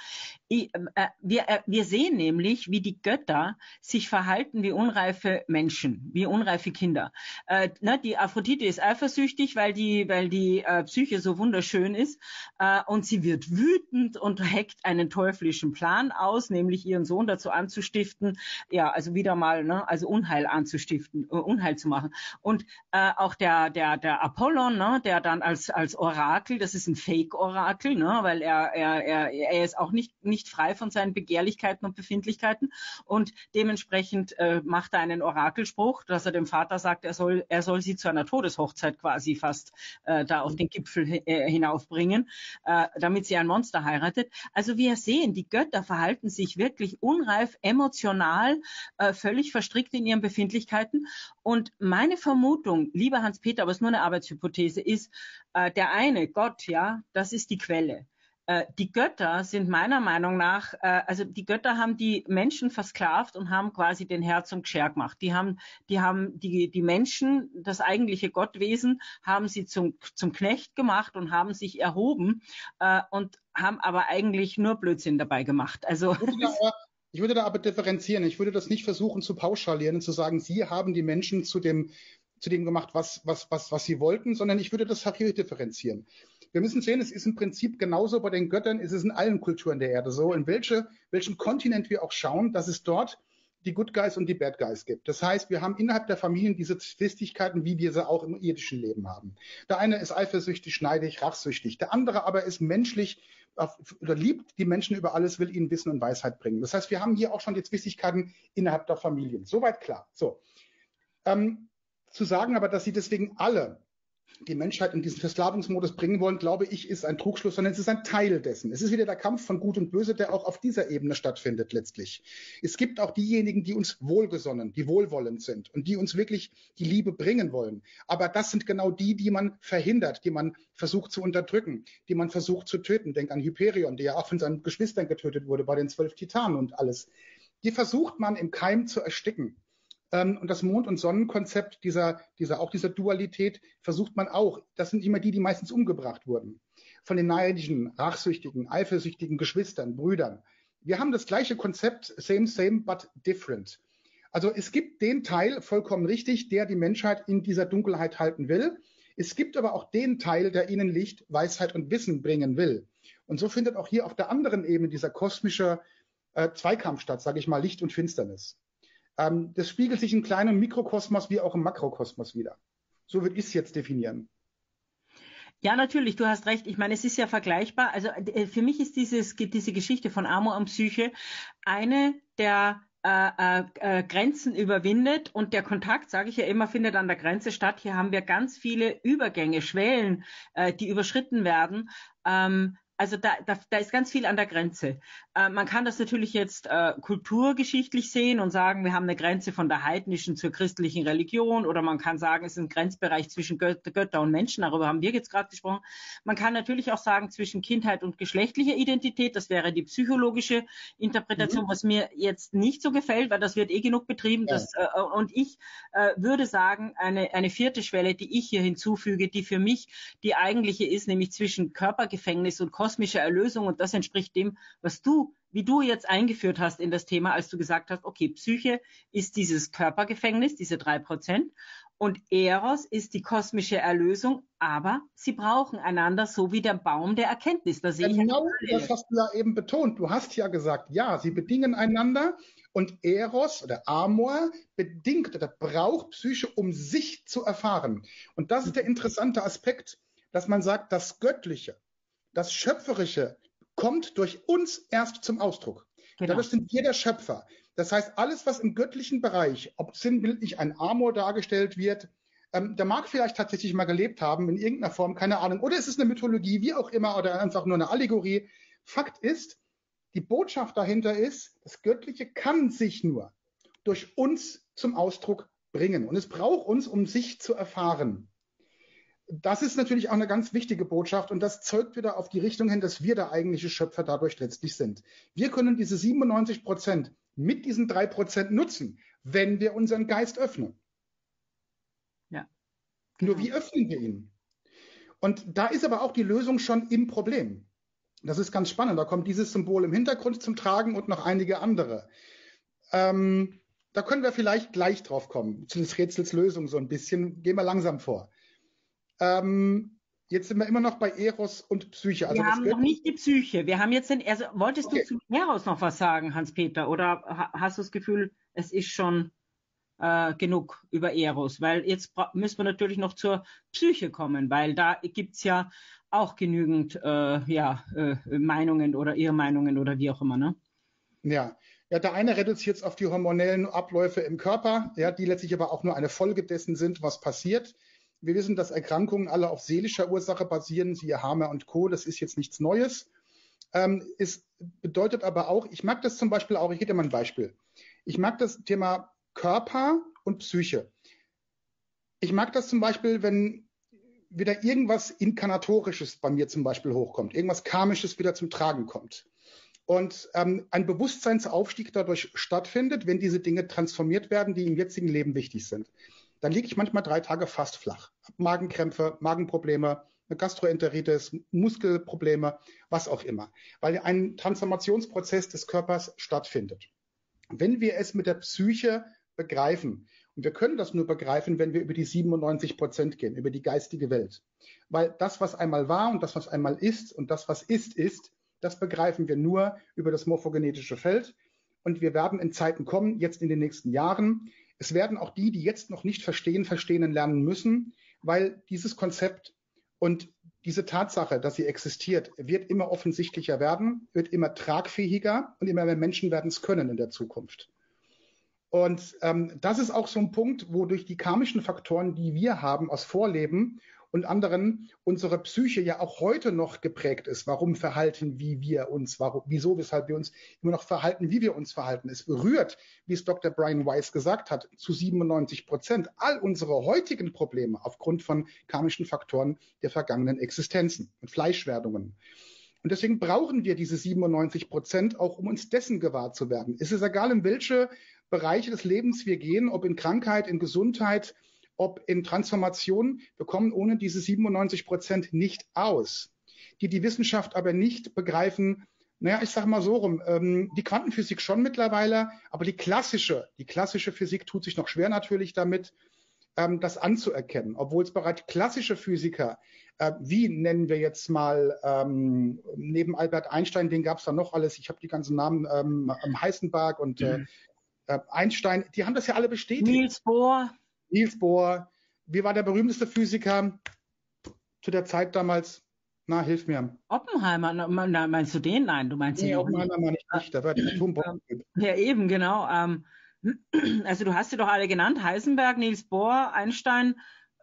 wir sehen nämlich, wie die Götter sich verhalten wie unreife Menschen, wie unreife Kinder. Die Aphrodite ist eifersüchtig, weil die Psyche so wunderschön ist und sie wird wütend und heckt einen teuflischen Plan aus, nämlich ihren Sohn dazu anzustiften, ja, also wieder mal, ne, also Unheil anzustiften, Unheil zu machen. Und auch der Apollon, ne, der dann als Orakel, das ist ein Fake-Orakel, ne, weil er ist auch nicht frei von seinen Begehrlichkeiten und Befindlichkeiten und dementsprechend macht er einen Orakelspruch, dass er dem Vater sagt, er soll sie zu einer Todeshochzeit quasi fast da auf den Gipfel hinaufbringen, damit sie ein Monster heiratet. Also wir sehen, die Götter verhalten sich wirklich unreif, emotional, völlig verstrickt in ihren Befindlichkeiten und meine Vermutung, lieber Hans-Peter, aber es ist nur eine Arbeitshypothese, ist, der eine, Gott, ja, das ist die Quelle. Die Götter sind meiner Meinung nach, also die Götter haben die Menschen versklavt und haben quasi den Herr zum Gscher gemacht. Die haben die Menschen, das eigentliche Gottwesen, haben sie zum Knecht gemacht und haben sich erhoben und haben aber eigentlich nur Blödsinn dabei gemacht. Also Ich würde da aber differenzieren. Ich würde das nicht versuchen zu pauschalieren und zu sagen, sie haben die Menschen zu dem gemacht, was sie wollten, sondern ich würde das hier differenzieren. Wir müssen sehen, es ist im Prinzip genauso bei den Göttern, es ist in allen Kulturen der Erde so, in welchem Kontinent wir auch schauen, dass es dort die Good Guys und die Bad Guys gibt. Das heißt, wir haben innerhalb der Familien diese Zwistigkeiten, wie wir sie auch im irdischen Leben haben. Der eine ist eifersüchtig, schneidig, rachsüchtig. Der andere aber ist menschlich oder liebt die Menschen über alles, will ihnen Wissen und Weisheit bringen. Das heißt, wir haben hier auch schon die Zwistigkeiten innerhalb der Familien. Soweit klar. So. Zu sagen aber, dass sie deswegen alle die Menschheit in diesen Versklavungsmodus bringen wollen, glaube ich, ist ein Trugschluss, sondern es ist ein Teil dessen. Es ist wieder der Kampf von Gut und Böse, der auch auf dieser Ebene stattfindet letztlich. Es gibt auch diejenigen, die uns wohlgesonnen, die wohlwollend sind und die uns wirklich die Liebe bringen wollen. Aber das sind genau die man verhindert, die man versucht zu unterdrücken, die man versucht zu töten. Denk an Hyperion, der ja auch von seinen Geschwistern getötet wurde bei den 12 Titanen und alles. Die versucht man im Keim zu ersticken. Und das Mond- und Sonnenkonzept dieser Dualität versucht man auch. Das sind immer die meistens umgebracht wurden. Von den neidischen, rachsüchtigen, eifersüchtigen Geschwistern, Brüdern. Wir haben das gleiche Konzept, same, but different. Also es gibt den Teil, vollkommen richtig, der die Menschheit in dieser Dunkelheit halten will. Es gibt aber auch den Teil, der ihnen Licht, Weisheit und Wissen bringen will. Und so findet auch hier auf der anderen Ebene dieser kosmische Zweikampf statt, sage ich mal, Licht und Finsternis. Das spiegelt sich im kleinen Mikrokosmos wie auch im Makrokosmos wieder. So würde ich es jetzt definieren. Ja, natürlich, du hast recht. Ich meine, es ist ja vergleichbar. Also für mich ist diese Geschichte von Amor und Psyche eine der Grenzen überwindet und der Kontakt, sage ich ja immer, findet an der Grenze statt. Hier haben wir ganz viele Übergänge, Schwellen, die überschritten werden. Also da ist ganz viel an der Grenze. Man kann das natürlich jetzt kulturgeschichtlich sehen und sagen, wir haben eine Grenze von der heidnischen zur christlichen Religion, oder man kann sagen, es ist ein Grenzbereich zwischen Götter und Menschen, darüber haben wir jetzt gerade gesprochen. Man kann natürlich auch sagen, zwischen Kindheit und geschlechtlicher Identität, das wäre die psychologische Interpretation, was mir jetzt nicht so gefällt, weil das wird genug betrieben. Ja. Und ich würde sagen, eine vierte Schwelle, die ich hier hinzufüge, die für mich die eigentliche ist, nämlich zwischen Körpergefängnis und kosmischer Erlösung, und das entspricht dem, wie du jetzt eingeführt hast in das Thema, als du gesagt hast, okay, Psyche ist dieses Körpergefängnis, diese 3%, und Eros ist die kosmische Erlösung, aber sie brauchen einander, so wie der Baum der Erkenntnis. Da sehe genau, das hast du ja eben betont. Du hast ja gesagt, ja, sie bedingen einander, und Eros oder Amor bedingt oder braucht Psyche, um sich zu erfahren. Und das ist der interessante Aspekt, dass man sagt, das Göttliche, das Schöpferische kommt durch uns erst zum Ausdruck. Genau. Dadurch sind wir der Schöpfer. Das heißt, alles, was im göttlichen Bereich, ob sinnbildlich ein Amor dargestellt wird, der mag vielleicht tatsächlich mal gelebt haben in irgendeiner Form, keine Ahnung, oder es ist eine Mythologie, wie auch immer, oder einfach nur eine Allegorie. Fakt ist, die Botschaft dahinter ist, das Göttliche kann sich nur durch uns zum Ausdruck bringen. Und es braucht uns, um sich zu erfahren. Das ist natürlich auch eine ganz wichtige Botschaft, und das zeugt wieder auf die Richtung hin, dass wir der eigentliche Schöpfer dadurch letztlich sind. Wir können diese 97% mit diesen 3% nutzen, wenn wir unseren Geist öffnen. Ja. Genau. Nur wie öffnen wir ihn? Und da ist aber auch die Lösung schon im Problem. Das ist ganz spannend. Da kommt dieses Symbol im Hintergrund zum Tragen und noch einige andere. Da können wir vielleicht gleich drauf kommen, zu des Rätsels Lösung so ein bisschen. Gehen wir langsam vor. Jetzt sind wir immer noch bei Eros und Psyche. Also wir haben noch nicht die Psyche. Wir haben jetzt wolltest du zu Eros noch was sagen, Hans-Peter? Oder hast du das Gefühl, es ist schon genug über Eros? Weil jetzt müssen wir natürlich noch zur Psyche kommen, weil da gibt es ja auch genügend Meinungen oder Irrmeinungen oder wie auch immer, ne? Ja, der eine reduziert es auf die hormonellen Abläufe im Körper, die letztlich aber auch nur eine Folge dessen sind, was passiert. Wir wissen, dass Erkrankungen alle auf seelischer Ursache basieren, siehe Hamer und Co., das ist jetzt nichts Neues. Es bedeutet aber auch, ich mag das zum Beispiel auch, ich gebe dir mal ein Beispiel. Ich mag das Thema Körper und Psyche. Ich mag das zum Beispiel, wenn wieder irgendwas Inkarnatorisches bei mir zum Beispiel hochkommt, irgendwas Karmisches wieder zum Tragen kommt. Und ein Bewusstseinsaufstieg dadurch stattfindet, wenn diese Dinge transformiert werden, die im jetzigen Leben wichtig sind. Dann liege ich manchmal 3 Tage fast flach. Magenkrämpfe, Magenprobleme, eine Gastroenteritis, Muskelprobleme, was auch immer. Weil ein Transformationsprozess des Körpers stattfindet. Wenn wir es mit der Psyche begreifen, und wir können das nur begreifen, wenn wir über die 97% gehen, über die geistige Welt. Weil das, was einmal war und das, was einmal ist und das, was ist, das begreifen wir nur über das morphogenetische Feld. Und wir werden in Zeiten kommen, jetzt in den nächsten Jahren. Es werden auch die jetzt noch nicht verstehen lernen müssen, weil dieses Konzept und diese Tatsache, dass sie existiert, wird immer offensichtlicher werden, wird immer tragfähiger, und immer mehr Menschen werden es können in der Zukunft. Und das ist auch so ein Punkt, wo durch die karmischen Faktoren, die wir haben aus Vorleben und anderen, unsere Psyche ja auch heute noch geprägt ist. Warum verhalten wir uns, wieso, weshalb wir uns immer noch verhalten, wie wir uns verhalten. Es berührt, wie es Dr. Brian Weiss gesagt hat, zu 97% all unsere heutigen Probleme aufgrund von karmischen Faktoren der vergangenen Existenzen und Fleischwerdungen. Und deswegen brauchen wir diese 97% auch, um uns dessen gewahr zu werden. Es ist egal, in welche Bereiche des Lebens wir gehen, ob in Krankheit, in Gesundheit, ob in Transformation, wir kommen ohne diese 97% nicht aus. Die Wissenschaft aber nicht begreifen, ich sage mal so rum, die Quantenphysik schon mittlerweile, aber die klassische Physik tut sich noch schwer natürlich damit, das anzuerkennen, obwohl es bereits klassische Physiker, wie nennen wir jetzt mal, neben Albert Einstein, den gab es da noch alles, ich habe die ganzen Namen, Heisenberg und Einstein, die haben das ja alle bestätigt. Niels Bohr, wie war der berühmteste Physiker zu der Zeit damals? Na, hilf mir. Oppenheimer, meinst du den? Nein, du meinst ihn Nee, noch nicht. Oppenheimer meine ich nicht, da war der Atombombentyp. Ja, eben, genau. Also du hast sie doch alle genannt. Heisenberg, Niels Bohr, Einstein.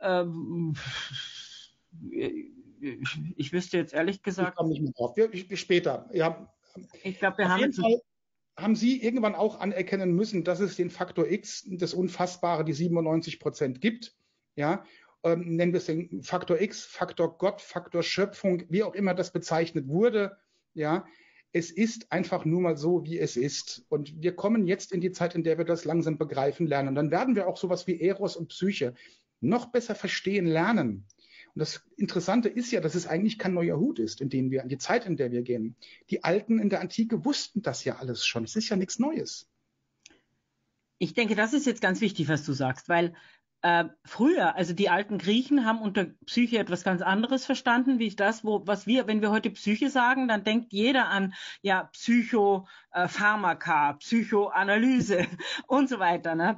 Ich wüsste jetzt ehrlich Ich gesagt, komme nicht mehr drauf. Wir später. Ja, ich glaube, wir auf haben jeden jetzt. Fall haben Sie irgendwann auch anerkennen müssen, dass es den Faktor X, das Unfassbare, die 97% gibt. Ja, nennen wir es den Faktor X, Faktor Gott, Faktor Schöpfung, wie auch immer das bezeichnet wurde. Ja, es ist einfach nur mal so, wie es ist. Und wir kommen jetzt in die Zeit, in der wir das langsam begreifen lernen. Dann werden wir auch sowas wie Eros und Psyche noch besser verstehen lernen. Und das Interessante ist ja, dass es eigentlich kein neuer Hut ist, in die Zeit, in der wir gehen. Die Alten in der Antike wussten das ja alles schon. Es ist ja nichts Neues. Ich denke, das ist jetzt ganz wichtig, was du sagst, weil früher, also die alten Griechen haben unter Psyche etwas ganz anderes verstanden, wie das, was wir, wenn wir heute Psyche sagen, dann denkt jeder an ja Psychopharmaka, Psychoanalyse und so weiter, ne?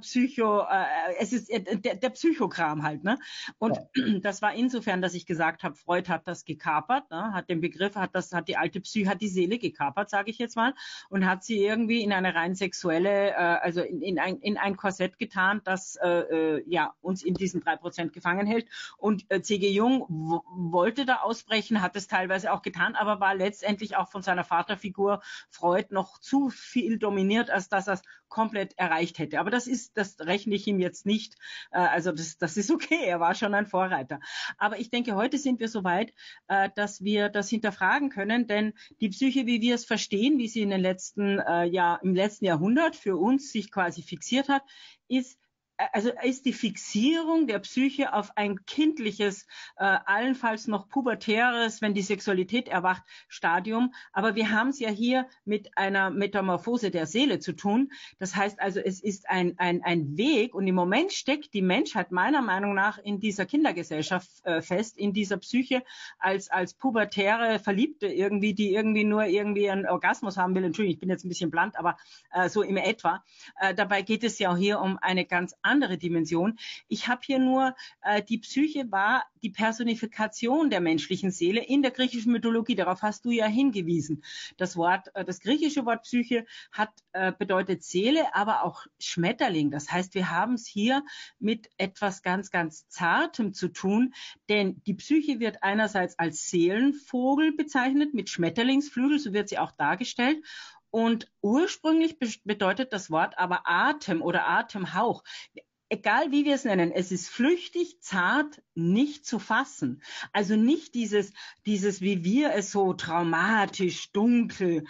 Es ist der Psychokram halt, ne? Und das war insofern, dass ich gesagt habe, Freud hat das gekapert, ne? Hat den Begriff, hat die alte Psyche, hat die Seele gekapert, sage ich jetzt mal, und hat sie irgendwie in eine rein sexuelle, also in ein Korsett getan, das ja uns in diesen 3% gefangen hält. Und C.G. Jung wollte da ausbrechen, hat es teilweise auch getan, aber war letztendlich auch von seiner Vaterfigur Freud noch zu viel dominiert, als dass er es komplett erreicht hätte. Aber das rechne ich ihm jetzt nicht. Also das ist okay, er war schon ein Vorreiter. Aber ich denke, heute sind wir so weit, dass wir das hinterfragen können, denn die Psyche, wie wir es verstehen, wie sie im letzten Jahrhundert für uns sich quasi fixiert hat, ist die Fixierung der Psyche auf ein kindliches, allenfalls noch pubertäres, wenn die Sexualität erwacht, Stadium. Aber wir haben es ja hier mit einer Metamorphose der Seele zu tun. Das heißt also, es ist ein Weg und im Moment steckt die Menschheit meiner Meinung nach in dieser Kindergesellschaft fest, in dieser Psyche als pubertäre Verliebte irgendwie, die irgendwie nur irgendwie einen Orgasmus haben will. Entschuldigung, ich bin jetzt ein bisschen blunt, aber so im etwa. Dabei geht es ja auch hier um eine ganz andere Dimension. Ich habe hier nur, die Psyche war die Personifikation der menschlichen Seele in der griechischen Mythologie. Darauf hast du ja hingewiesen. Das griechische Wort Psyche bedeutet Seele, aber auch Schmetterling. Das heißt, wir haben es hier mit etwas ganz, ganz Zartem zu tun, denn die Psyche wird einerseits als Seelenvogel bezeichnet, mit Schmetterlingsflügel, so wird sie auch dargestellt. Und ursprünglich bedeutet das Wort aber Atem oder Atemhauch. Egal wie wir es nennen, es ist flüchtig, zart, nicht zu fassen. Also nicht dieses wie wir es so traumatisch, dunkel,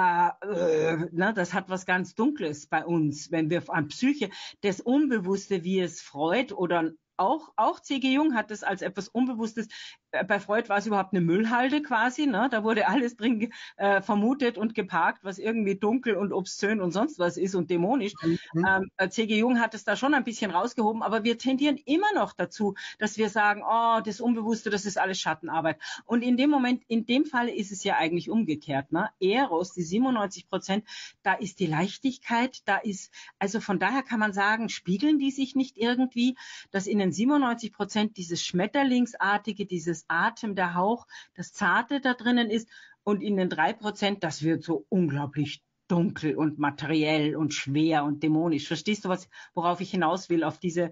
das hat was ganz Dunkles bei uns, wenn wir an Psyche, das Unbewusste, wie es Freud oder auch C.G. Jung hat es als etwas Unbewusstes. Bei Freud war es überhaupt eine Müllhalde quasi, ne? Da wurde alles drin vermutet und geparkt, was irgendwie dunkel und obszön und sonst was ist und dämonisch. C.G. Jung hat es da schon ein bisschen rausgehoben, aber wir tendieren immer noch dazu, dass wir sagen, oh, das Unbewusste, das ist alles Schattenarbeit. Und in dem Fall ist es ja eigentlich umgekehrt, ne? Eros, die 97%, da ist die Leichtigkeit, also von daher kann man sagen, spiegeln die sich nicht irgendwie, dass in den 97% dieses Schmetterlingsartige, dieses Atem, der Hauch, das Zarte da drinnen ist und in den 3%, das wird so unglaublich dunkel und materiell und schwer und dämonisch. Verstehst du, worauf ich hinaus will? Auf diese,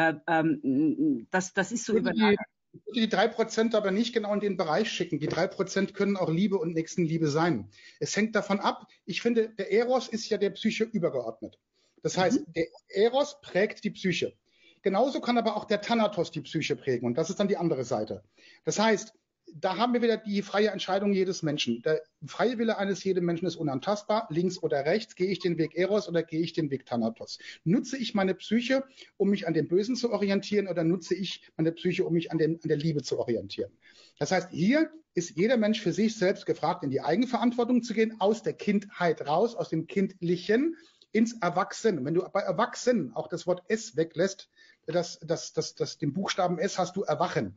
das ist so überlagert. Ich würde die 3% aber nicht genau in den Bereich schicken. Die 3% können auch Liebe und Nächstenliebe sein. Es hängt davon ab. Ich finde, der Eros ist ja der Psyche übergeordnet. Das heißt, der Eros prägt die Psyche. Genauso kann aber auch der Thanatos die Psyche prägen. Und das ist dann die andere Seite. Das heißt, da haben wir wieder die freie Entscheidung jedes Menschen. Der freie Wille eines jeden Menschen ist unantastbar. Links oder rechts, gehe ich den Weg Eros oder gehe ich den Weg Thanatos? Nutze ich meine Psyche, um mich an dem Bösen zu orientieren, oder nutze ich meine Psyche, um mich an der Liebe zu orientieren? Das heißt, hier ist jeder Mensch für sich selbst gefragt, in die Eigenverantwortung zu gehen, aus der Kindheit raus, aus dem Kindlichen ins Erwachsenen. Wenn du bei Erwachsenen auch das Wort S weglässt, den Buchstaben S hast du Erwachen.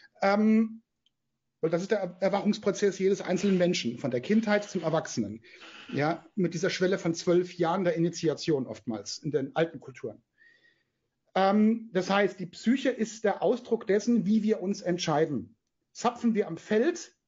Weil das ist der Erwachungsprozess jedes einzelnen Menschen, von der Kindheit zum Erwachsenen. Ja, mit dieser Schwelle von 12 Jahren der Initiation oftmals in den alten Kulturen. Das heißt, die Psyche ist der Ausdruck dessen, wie wir uns entscheiden. Zapfen wir am Feld,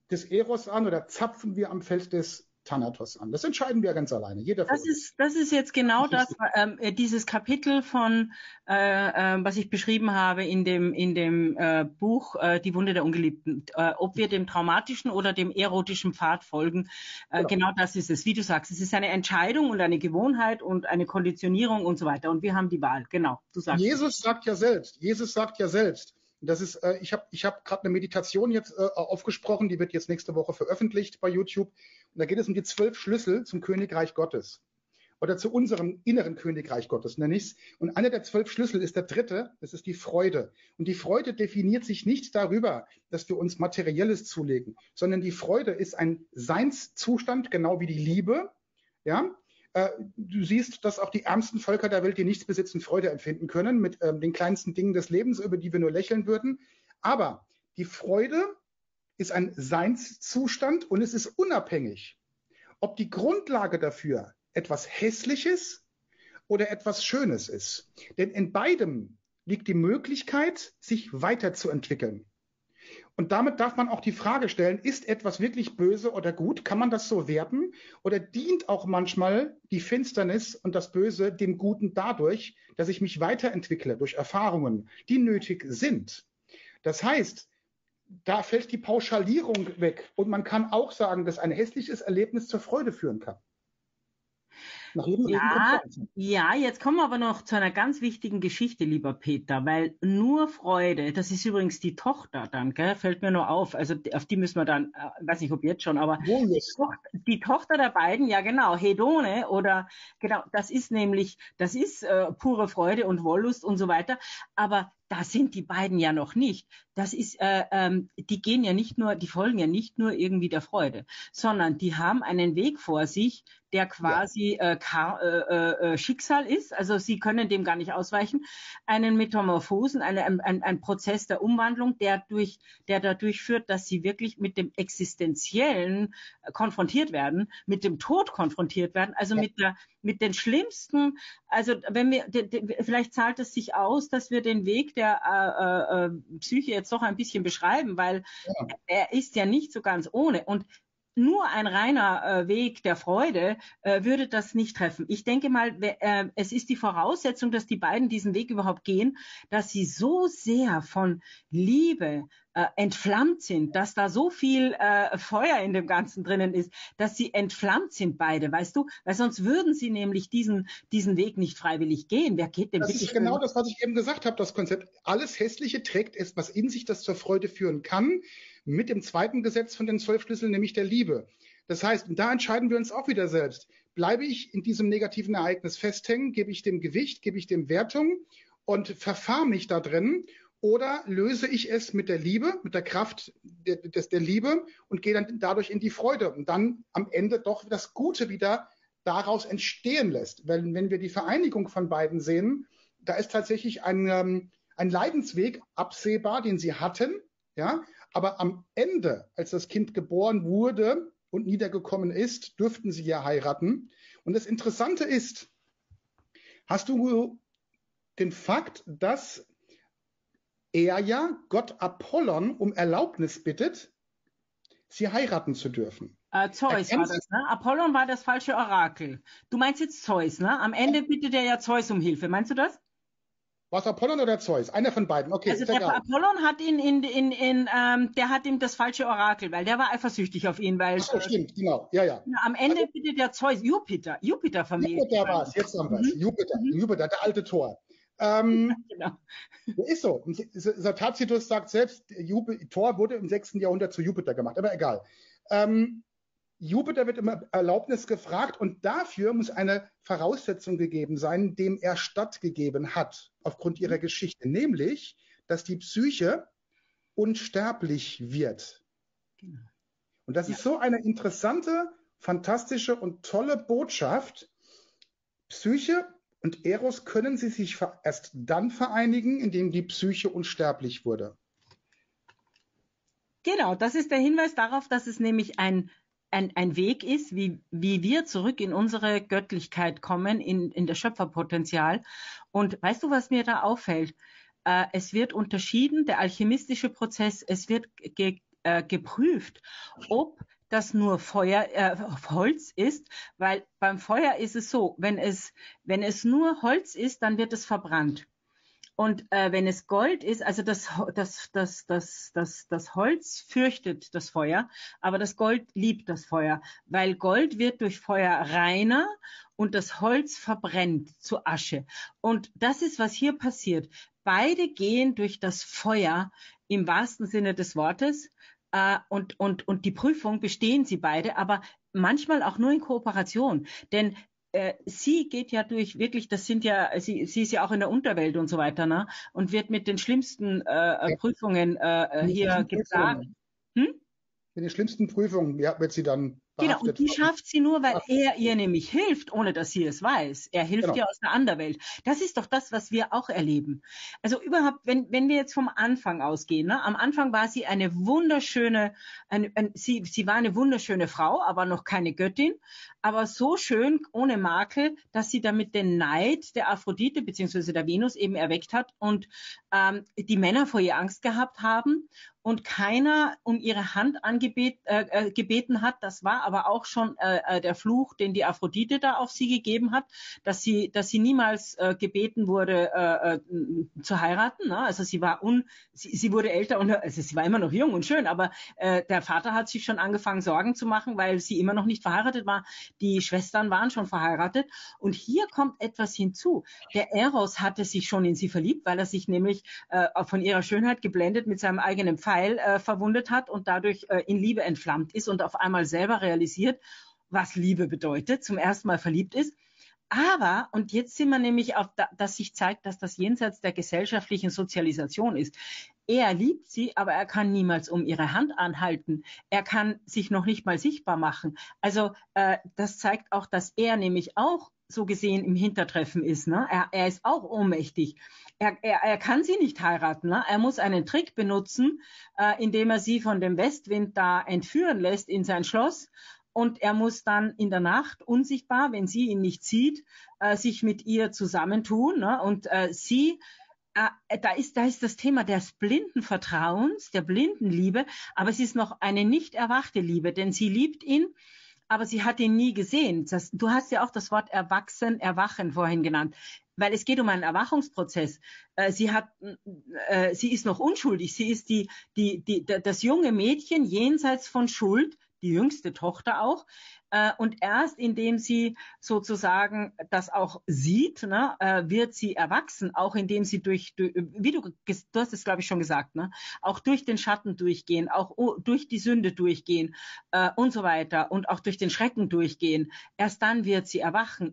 des Eros an oder zapfen wir am Feld des Thanatos an? Das entscheiden wir ganz alleine, jeder von uns. Das ist jetzt genau das, dieses Kapitel von, was ich beschrieben habe in dem Buch Die Wunde der Ungeliebten. Ob wir dem traumatischen oder dem erotischen Pfad folgen, genau das ist es. Wie du sagst, es ist eine Entscheidung und eine Gewohnheit und eine Konditionierung und so weiter. Und wir haben die Wahl, genau. Du sagst Jesus sagt ja selbst, das ist, ich hab gerade eine Meditation jetzt aufgesprochen, die wird jetzt nächste Woche veröffentlicht bei YouTube. Und da geht es um die 12 Schlüssel zum Königreich Gottes. Oder zu unserem inneren Königreich Gottes, nenne ich es. Und einer der 12 Schlüssel ist der dritte, das ist die Freude. Und die Freude definiert sich nicht darüber, dass wir uns Materielles zulegen, sondern die Freude ist ein Seinszustand, genau wie die Liebe. Ja? Du siehst, dass auch die ärmsten Völker der Welt, die nichts besitzen, Freude empfinden können mit den kleinsten Dingen des Lebens, über die wir nur lächeln würden. Aber die Freude ist ein Seinszustand und es ist unabhängig, ob die Grundlage dafür etwas Hässliches oder etwas Schönes ist. Denn in beidem liegt die Möglichkeit, sich weiterzuentwickeln. Und damit darf man auch die Frage stellen, ist etwas wirklich böse oder gut? Kann man das so werten? Oder dient auch manchmal die Finsternis und das Böse dem Guten dadurch, dass ich mich weiterentwickle durch Erfahrungen, die nötig sind? Das heißt, da fällt die Pauschalierung weg. Und man kann auch sagen, dass ein hässliches Erlebnis zur Freude führen kann. Nach jedem Ja, jetzt kommen wir aber noch zu einer ganz wichtigen Geschichte, lieber Peter, weil nur Freude, das ist übrigens die Tochter dann, gell, fällt mir nur auf, also auf die müssen wir dann, weiß nicht ob jetzt schon, aber die Tochter der beiden, ja genau, Hedone oder genau, das ist pure Freude und Wollust und so weiter, aber da sind die beiden ja noch nicht. Das ist, die folgen ja nicht nur irgendwie der Freude, sondern die haben einen Weg vor sich, der quasi Schicksal ist. Also sie können dem gar nicht ausweichen. Einen Metamorphosen, ein Prozess der Umwandlung, der dadurch führt, dass sie wirklich mit dem Existenziellen konfrontiert werden, mit dem Tod konfrontiert werden, also mit den schlimmsten, also wenn wir, vielleicht zahlt es sich aus, dass wir den Weg der Psyche jetzt doch ein bisschen beschreiben, weil er ist ja nicht so ganz ohne. Und nur ein reiner Weg der Freude würde das nicht treffen. Ich denke mal, es ist die Voraussetzung, dass die beiden diesen Weg überhaupt gehen, dass sie so sehr von Liebe entflammt sind, dass da so viel Feuer in dem Ganzen drinnen ist, dass sie entflammt sind beide, weißt du? Weil sonst würden sie nämlich diesen Weg nicht freiwillig gehen. Wer geht denn Das ist genau das, was ich eben gesagt habe, das Konzept. Alles Hässliche trägt etwas in sich, das zur Freude führen kann, mit dem zweiten Gesetz von den 12 Schlüsseln, nämlich der Liebe. Das heißt, und da entscheiden wir uns auch wieder selbst. Bleibe ich in diesem negativen Ereignis festhängen, gebe ich dem Gewicht, gebe ich dem Wertung und verfahre mich da drin, oder löse ich es mit der Liebe, mit der Kraft der Liebe und gehe dann dadurch in die Freude und dann am Ende doch das Gute wieder daraus entstehen lässt. Wenn wir die Vereinigung von beiden sehen, da ist tatsächlich ein Leidensweg absehbar, den sie hatten, ja, aber am Ende, als das Kind geboren wurde und niedergekommen ist, dürften sie ja heiraten. Und das Interessante ist, hast du den Fakt, dass er ja Gott Apollon um Erlaubnis bittet, sie heiraten zu dürfen? Zeus war das, ne? Apollon war das falsche Orakel. Du meinst jetzt Zeus, ne? Am Ende bittet er ja Zeus um Hilfe. Meinst du das? War es Apollon oder Zeus? Einer von beiden. Okay, also der Apollon hat der hat ihm das falsche Orakel, weil der war eifersüchtig auf ihn, weil. Ach so, stimmt, genau. Ja. Am Ende bittet der Zeus, Jupiter vermählt. Jupiter war es, jetzt haben wir es. Jupiter, der alte Thor. Genau. Ist so. Tacitus sagt selbst, Thor wurde im 6. Jahrhundert zu Jupiter gemacht, aber egal. Jupiter wird immer Erlaubnis gefragt und dafür muss eine Voraussetzung gegeben sein, dem er stattgegeben hat, aufgrund ihrer Geschichte, nämlich, dass die Psyche unsterblich wird. Genau. Und das ist so eine interessante, fantastische und tolle Botschaft. Psyche und Eros können sie sich erst dann vereinigen, indem die Psyche unsterblich wurde. Genau, das ist der Hinweis darauf, dass es nämlich ein Weg ist, wie wir zurück in unsere Göttlichkeit kommen, in das Schöpferpotenzial. Und weißt du, was mir da auffällt? Es wird unterschieden, der alchemistische Prozess, es wird geprüft, ob das nur Holz ist, weil beim Feuer ist es so, wenn es nur Holz ist, dann wird es verbrannt. Und wenn es Gold ist, also das Holz fürchtet das Feuer, aber das Gold liebt das Feuer, weil Gold wird durch Feuer reiner und das Holz verbrennt zu Asche. Und das ist, was hier passiert. Beide gehen durch das Feuer im wahrsten Sinne des Wortes, und die Prüfung bestehen sie beide, aber manchmal auch nur in Kooperation. Denn sie geht ja durch wirklich, sie ist ja auch in der Unterwelt und so weiter, ne? Und wird mit den schlimmsten Prüfungen hier geplagt. Mit den schlimmsten Prüfungen wird sie dann Genau, und die schafft sie nur, weil er ihr nämlich hilft, ohne dass sie es weiß. Er hilft ihr aus der Anderwelt. Das ist doch das, was wir auch erleben. Also überhaupt, wenn wir jetzt vom Anfang ausgehen, ne? Am Anfang war sie eine wunderschöne, sie war eine wunderschöne Frau, aber noch keine Göttin, aber so schön, ohne Makel, dass sie damit den Neid der Aphrodite bzw. der Venus eben erweckt hat und die Männer vor ihr Angst gehabt haben und keiner um ihre Hand gebeten hat. Das war aber auch schon der Fluch, den die Aphrodite da auf sie gegeben hat, dass sie niemals gebeten wurde zu heiraten. Ne? Also sie wurde älter und also sie war immer noch jung und schön, aber der Vater hat sich schon angefangen Sorgen zu machen, weil sie immer noch nicht verheiratet war. Die Schwestern waren schon verheiratet und hier kommt etwas hinzu. Der Eros hatte sich schon in sie verliebt, weil er sich nämlich von ihrer Schönheit geblendet mit seinem eigenen Pfeil verwundet hat und dadurch in Liebe entflammt ist und auf einmal selber realisiert, was Liebe bedeutet, zum ersten Mal verliebt ist. Aber, und jetzt sind wir nämlich dass sich zeigt, dass das jenseits der gesellschaftlichen Sozialisation ist. Er liebt sie, aber er kann niemals um ihre Hand anhalten. Er kann sich noch nicht mal sichtbar machen. Also das zeigt auch, dass er nämlich auch so gesehen im Hintertreffen ist. Ne? Er ist auch ohnmächtig. Er kann sie nicht heiraten. Ne? Er muss einen Trick benutzen, indem er sie von dem Westwind da entführen lässt in sein Schloss. Und er muss dann in der Nacht unsichtbar, wenn sie ihn nicht sieht, sich mit ihr zusammentun. Ne? Und da ist das Thema des blinden Vertrauens, der blinden Liebe, aber es ist noch eine nicht erwachte Liebe, denn sie liebt ihn, aber sie hat ihn nie gesehen. Du hast ja auch das Wort erwachen vorhin genannt, weil es geht um einen Erwachungsprozess. Sie ist noch unschuldig, sie ist das junge Mädchen jenseits von Schuld, die jüngste Tochter auch. Und erst indem sie sozusagen das auch sieht, ne, wird sie erwachsen, auch indem sie wie du hast es, glaube ich, schon gesagt, ne, auch durch den Schatten durchgehen, auch durch die Sünde durchgehen und so weiter und auch durch den Schrecken durchgehen. Erst dann wird sie erwachen.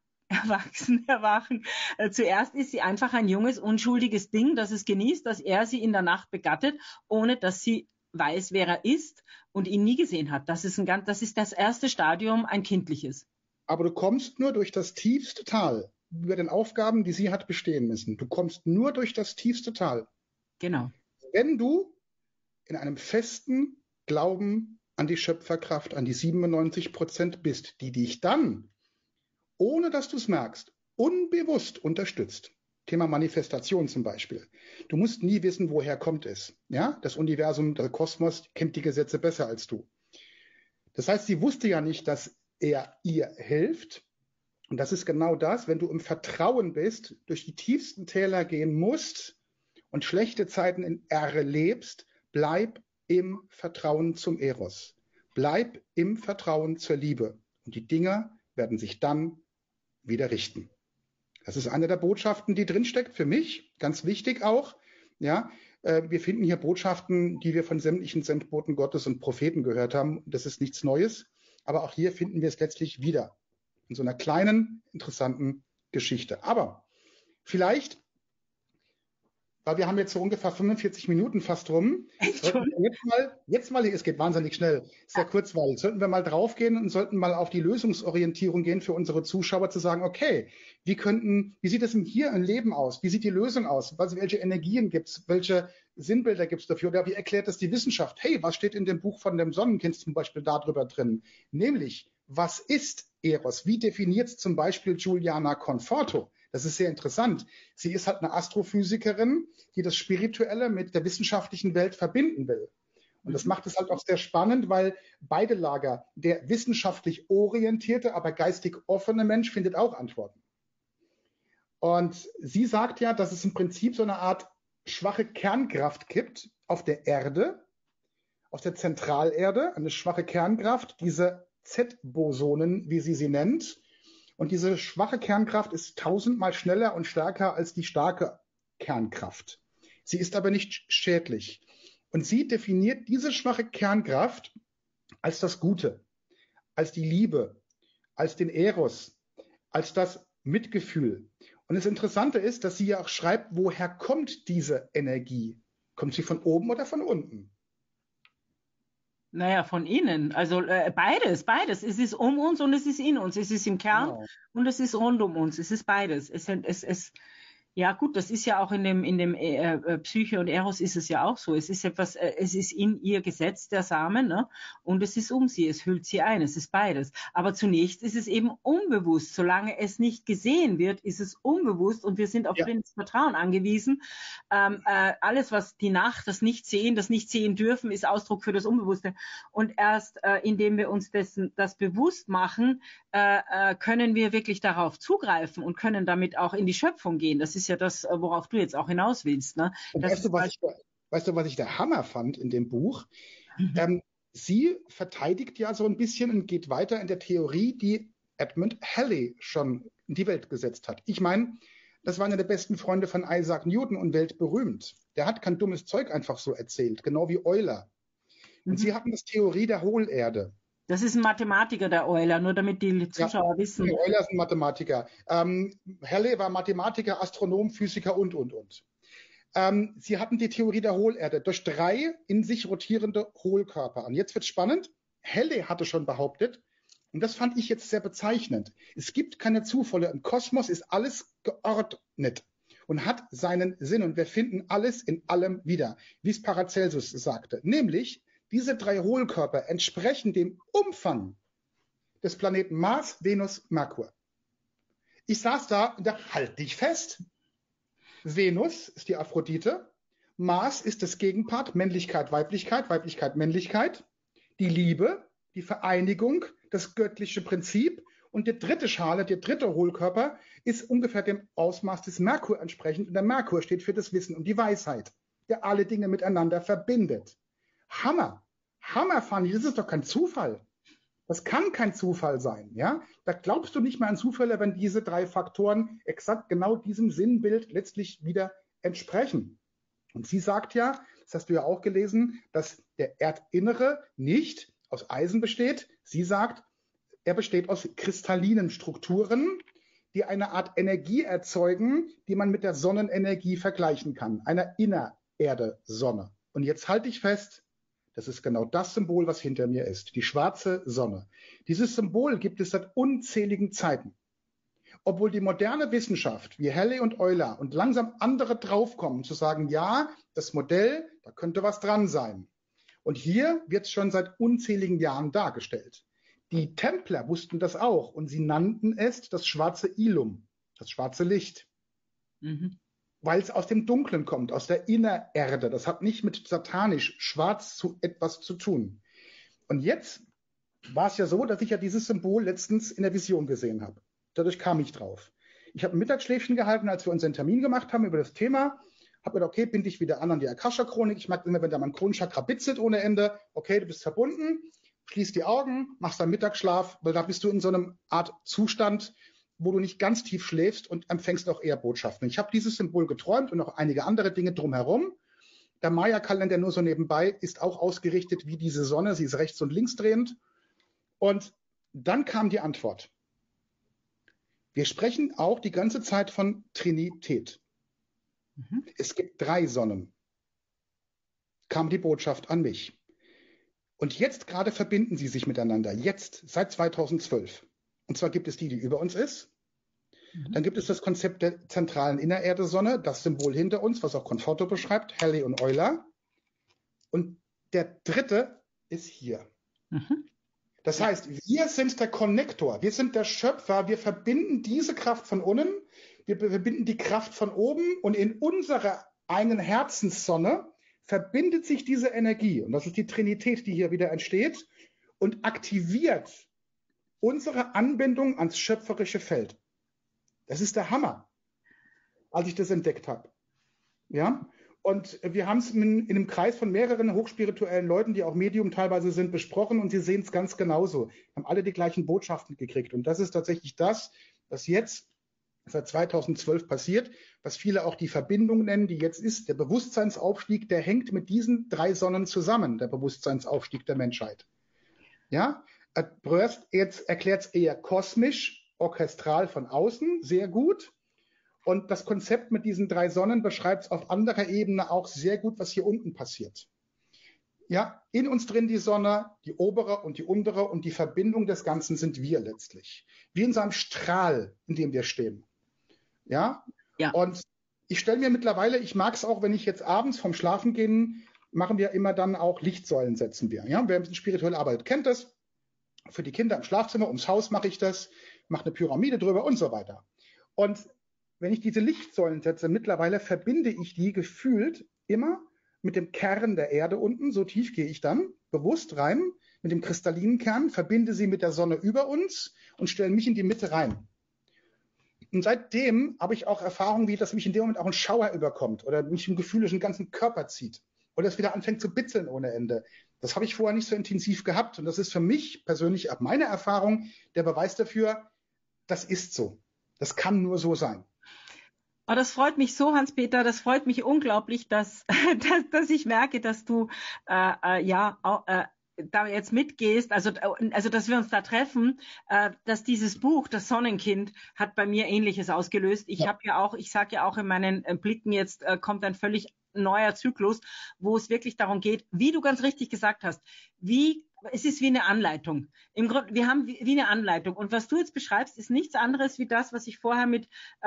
Zuerst ist sie einfach ein junges, unschuldiges Ding, das es genießt, dass er sie in der Nacht begattet, ohne dass sie weiß, wer er ist und ihn nie gesehen hat. Das ist das erste Stadium, ein kindliches. Aber du kommst nur durch das tiefste Tal über den Aufgaben, die sie hat bestehen müssen. Du kommst nur durch das tiefste Tal. Genau. Wenn du in einem festen Glauben an die Schöpferkraft, an die 97% bist, die dich dann, ohne dass du es merkst, unbewusst unterstützt. Thema Manifestation zum Beispiel. Du musst nie wissen, woher kommt es. Ja? Das Universum, der Kosmos kennt die Gesetze besser als du. Das heißt, sie wusste ja nicht, dass er ihr hilft. Und das ist genau das, wenn du im Vertrauen bist, durch die tiefsten Täler gehen musst und schlechte Zeiten erlebst, bleib im Vertrauen zum Eros. Bleib im Vertrauen zur Liebe. Und die Dinge werden sich dann wieder richten. Das ist eine der Botschaften, die drinsteckt für mich, ganz wichtig auch. Ja, wir finden hier Botschaften, die wir von sämtlichen Sendboten Gottes und Propheten gehört haben. Das ist nichts Neues, aber auch hier finden wir es letztlich wieder in so einer kleinen, interessanten Geschichte. Aber vielleicht, weil wir haben jetzt so ungefähr 45 Minuten fast rum, jetzt mal, es geht wahnsinnig schnell, sehr kurzweilig, sollten wir mal draufgehen und sollten mal auf die Lösungsorientierung gehen für unsere Zuschauer, zu sagen, okay, wie sieht es hier im Leben aus? Wie sieht die Lösung aus? Welche Energien gibt es? Welche Sinnbilder gibt es dafür? Oder wie erklärt das die Wissenschaft? Hey, was steht in dem Buch von dem Sonnenkind zum Beispiel darüber drin? Nämlich, was ist Eros? Wie definiert es zum Beispiel Giuliana Conforto? Das ist sehr interessant. Sie ist halt eine Astrophysikerin, die das Spirituelle mit der wissenschaftlichen Welt verbinden will. Und das macht es halt auch sehr spannend, weil beide Lager, der wissenschaftlich orientierte, aber geistig offene Mensch findet auch Antworten. Und sie sagt ja, dass es im Prinzip so eine Art schwache Kernkraft gibt auf der Erde, auf der Zentralerde, eine schwache Kernkraft, diese Z-Bosonen, wie sie nennt. Und diese schwache Kernkraft ist 1000-mal schneller und stärker als die starke Kernkraft. Sie ist aber nicht schädlich. Und sie definiert diese schwache Kernkraft als das Gute, als die Liebe, als den Eros, als das Mitgefühl. Und das Interessante ist, dass sie ja auch schreibt, woher kommt diese Energie? Kommt sie von oben oder von unten? Naja, von innen. Also beides. Es ist um uns und es ist in uns. Es ist im Kern und es ist rund um uns. Es ist beides. Ja gut, das ist ja auch in dem Psyche und Eros ist es ja auch so. Es ist etwas, es ist in ihr gesetzt, der Samen, ne? Und es ist um sie, es hüllt sie ein, es ist beides. Aber zunächst ist es eben unbewusst. Solange es nicht gesehen wird, ist es unbewusst und wir sind auf blindes Vertrauen angewiesen. Alles, was die Nacht, das Nicht-Sehen dürfen, ist Ausdruck für das Unbewusste. Und erst indem wir uns das bewusst machen, können wir wirklich darauf zugreifen und können damit auch in die Schöpfung gehen. Das ist ja das, worauf du jetzt auch hinaus willst. Ne? Weißt du, was ich der Hammer fand in dem Buch? Sie verteidigt ja so ein bisschen und geht weiter in der Theorie, die Edmund Halley schon in die Welt gesetzt hat. Ich meine, das war einer der besten Freunde von Isaac Newton und weltberühmt. Der hat kein dummes Zeug einfach so erzählt, genau wie Euler. Und sie hatten das Theorie der Hohlerde. Das ist ein Mathematiker, der Euler, nur damit die Zuschauer wissen. Euler ist ein Mathematiker. Halley war Mathematiker, Astronom, Physiker und. Sie hatten die Theorie der Hohlerde durch 3 in sich rotierende Hohlkörper. Und jetzt wird spannend. Halley hatte schon behauptet, und das fand ich jetzt sehr bezeichnend, es gibt keine Zufälle. Im Kosmos ist alles geordnet und hat seinen Sinn. Und wir finden alles in allem wieder, wie es Paracelsus sagte. Nämlich, diese 3 Hohlkörper entsprechen dem Umfang des Planeten Mars, Venus, Merkur. Ich saß da und dachte, halt dich fest. Venus ist die Aphrodite, Mars ist das Gegenpart, Männlichkeit, Weiblichkeit, Weiblichkeit, Männlichkeit, die Liebe, die Vereinigung, das göttliche Prinzip und die dritte Schale, der dritte Hohlkörper ist ungefähr dem Ausmaß des Merkur entsprechend und der Merkur steht für das Wissen und die Weisheit, der alle Dinge miteinander verbindet. Hammer fand ich, das ist doch kein Zufall. Das kann kein Zufall sein, ja? Da glaubst du nicht mehr an Zufälle, wenn diese 3 Faktoren exakt genau diesem Sinnbild letztlich wieder entsprechen. Und sie sagt ja, das hast du ja auch gelesen, dass der Erdinnere nicht aus Eisen besteht. Sie sagt, er besteht aus kristallinen Strukturen, die eine Art Energie erzeugen, die man mit der Sonnenenergie vergleichen kann, einer Innererde-Sonne. Und jetzt halte ich fest, das ist genau das Symbol, was hinter mir ist, die schwarze Sonne. Dieses Symbol gibt es seit unzähligen Zeiten. Obwohl die moderne Wissenschaft, wie Halley und Euler und langsam andere draufkommen, zu sagen, ja, das Modell, da könnte was dran sein. Und hier wird es schon seit unzähligen Jahren dargestellt. Die Templer wussten das auch und sie nannten es das schwarze Ilum, das schwarze Licht. Weil es aus dem Dunklen kommt, aus der Innererde. Das hat nicht mit satanisch, schwarz zu etwas zu tun. Und jetzt war es ja so, dass ich ja dieses Symbol letztens in der Vision gesehen habe. Dadurch kam ich drauf. Ich habe ein Mittagsschläfchen gehalten, als wir unseren Termin gemacht haben über das Thema. Habe gedacht, okay, binde ich wieder an die Akasha-Chronik. Ich mag immer, wenn da mein Kronenchakra bitzelt ohne Ende. Okay, du bist verbunden. Schließ die Augen, machst deinen Mittagsschlaf, weil da bist du in so einem Art Zustand, wo du nicht ganz tief schläfst und empfängst auch eher Botschaften. Ich habe dieses Symbol geträumt und noch einige andere Dinge drumherum. Der Maya-Kalender nur so nebenbei ist auch ausgerichtet wie diese Sonne. Sie ist rechts und links drehend. Und dann kam die Antwort. Wir sprechen auch die ganze Zeit von Trinität. Es gibt 3 Sonnen. Kam die Botschaft an mich. Und jetzt gerade verbinden sie sich miteinander. Jetzt, seit 2012. Und zwar gibt es die über uns ist. Dann gibt es das Konzept der zentralen Innererde-Sonne, das Symbol hinter uns, was auch Conforto beschreibt, Halley und Euler. Und der dritte ist hier. Das heißt, wir sind der Konnektor, wir sind der Schöpfer, wir verbinden diese Kraft von unten, wir verbinden die Kraft von oben und in unserer einen Herzenssonne verbindet sich diese Energie, und das ist die Trinität, die hier wieder entsteht, und aktiviert unsere Anbindung ans schöpferische Feld. Das ist der Hammer, als ich das entdeckt habe. Ja? Und wir haben es in einem Kreis von mehreren hochspirituellen Leuten, die auch Medium teilweise sind, besprochen, und sie sehen es ganz genauso. Wir haben alle die gleichen Botschaften gekriegt. Und das ist tatsächlich das, was jetzt seit 2012 passiert, was viele auch die Verbindung nennen, die jetzt ist. Der Bewusstseinsaufstieg, der hängt mit diesen 3 Sonnen zusammen, der Bewusstseinsaufstieg der Menschheit. Ja? Bröst jetzt erklärt es eher kosmisch, orchestral von außen, sehr gut. Und das Konzept mit diesen 3 Sonnen beschreibt es auf anderer Ebene auch sehr gut, was hier unten passiert. Ja, in uns drin die Sonne, die obere und die untere, und die Verbindung des Ganzen sind wir letztlich. Wie in so einem Strahl, in dem wir stehen. Ja? Ja. Und ich stelle mir mittlerweile, ich mag es auch, wenn ich jetzt abends vom Schlafengehen, machen wir immer dann auch Lichtsäulen, setzen wir. Ja? Wer ein bisschen spirituell arbeitet, kennt das. Für die Kinder im Schlafzimmer, ums Haus mache ich das, mache eine Pyramide drüber und so weiter. Und wenn ich diese Lichtsäulen setze, mittlerweile verbinde ich die gefühlt immer mit dem Kern der Erde unten, so tief gehe ich dann bewusst rein, mit dem kristallinen Kern, verbinde sie mit der Sonne über uns und stelle mich in die Mitte rein. Und seitdem habe ich auch Erfahrungen, wie dass mich in dem Moment auch ein Schauer überkommt oder mich ein Gefühl durch den ganzen Körper zieht oder es wieder anfängt zu bitzeln ohne Ende. Das habe ich vorher nicht so intensiv gehabt, und das ist für mich persönlich, ab meiner Erfahrung, der Beweis dafür, das ist so. Das kann nur so sein. Oh, das freut mich so, Hans-Peter, das freut mich unglaublich, dass ich merke, dass du da jetzt mitgehst, also dass wir uns da treffen, dass dieses Buch, das Sonnenkind, hat bei mir Ähnliches ausgelöst. Ich sage ja auch in meinen Blicken, jetzt kommt ein völlig neuer Zyklus, wo es wirklich darum geht, wie du ganz richtig gesagt hast, es ist wie eine Anleitung. Im Grunde, wir haben wie eine Anleitung. Und was du jetzt beschreibst, ist nichts anderes wie das, was ich vorher mit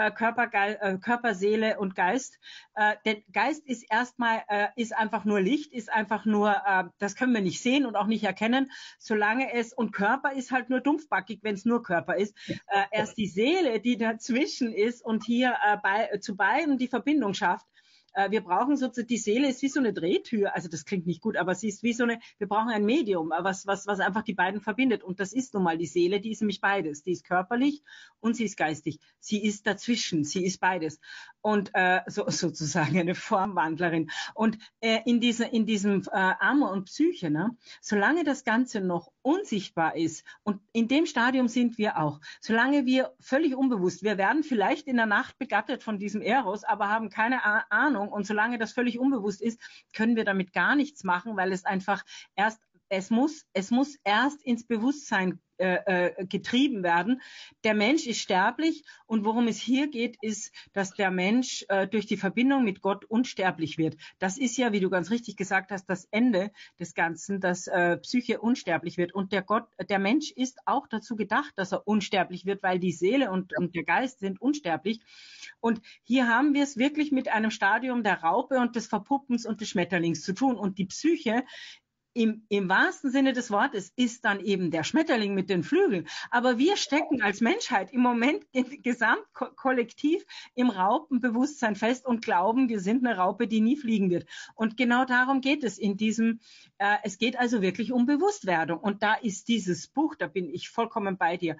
Körper, Seele und Geist. Denn Geist ist ist einfach nur Licht, ist einfach nur, das können wir nicht sehen und auch nicht erkennen, und Körper ist halt nur dumpfbackig, wenn es nur Körper ist. Erst die Seele, die dazwischen ist und hier zu beiden die Verbindung schafft. Wir brauchen sozusagen, die Seele ist wie so eine Drehtür, also das klingt nicht gut, aber sie ist wie so wir brauchen ein Medium, was einfach die beiden verbindet, und das ist nun mal die Seele, die ist nämlich beides, die ist körperlich und sie ist geistig, sie ist dazwischen, sie ist beides, und sozusagen eine Formwandlerin, und in diesem Amor und Psyche, ne, solange das Ganze noch unsichtbar ist, und in dem Stadium sind wir auch, solange wir völlig unbewusst, wir werden vielleicht in der Nacht begattet von diesem Eros, aber haben keine Ahnung, und solange das völlig unbewusst ist, können wir damit gar nichts machen, weil es einfach es muss erst ins Bewusstsein getrieben werden. Der Mensch ist sterblich, und worum es hier geht, ist, dass der Mensch durch die Verbindung mit Gott unsterblich wird. Das ist ja, wie du ganz richtig gesagt hast, das Ende des Ganzen, dass Psyche unsterblich wird. Und der Mensch ist auch dazu gedacht, dass er unsterblich wird, weil die Seele und der Geist sind unsterblich. Und hier haben wir es wirklich mit einem Stadium der Raupe und des Verpuppens und des Schmetterlings zu tun. Und die Psyche im wahrsten Sinne des Wortes ist dann eben der Schmetterling mit den Flügeln. Aber wir stecken als Menschheit im Moment gesamtkollektiv im Raupenbewusstsein fest und glauben, wir sind eine Raupe, die nie fliegen wird. Und genau darum geht es in diesem, es geht also wirklich um Bewusstwerdung. Und da ist dieses Buch, da bin ich vollkommen bei dir,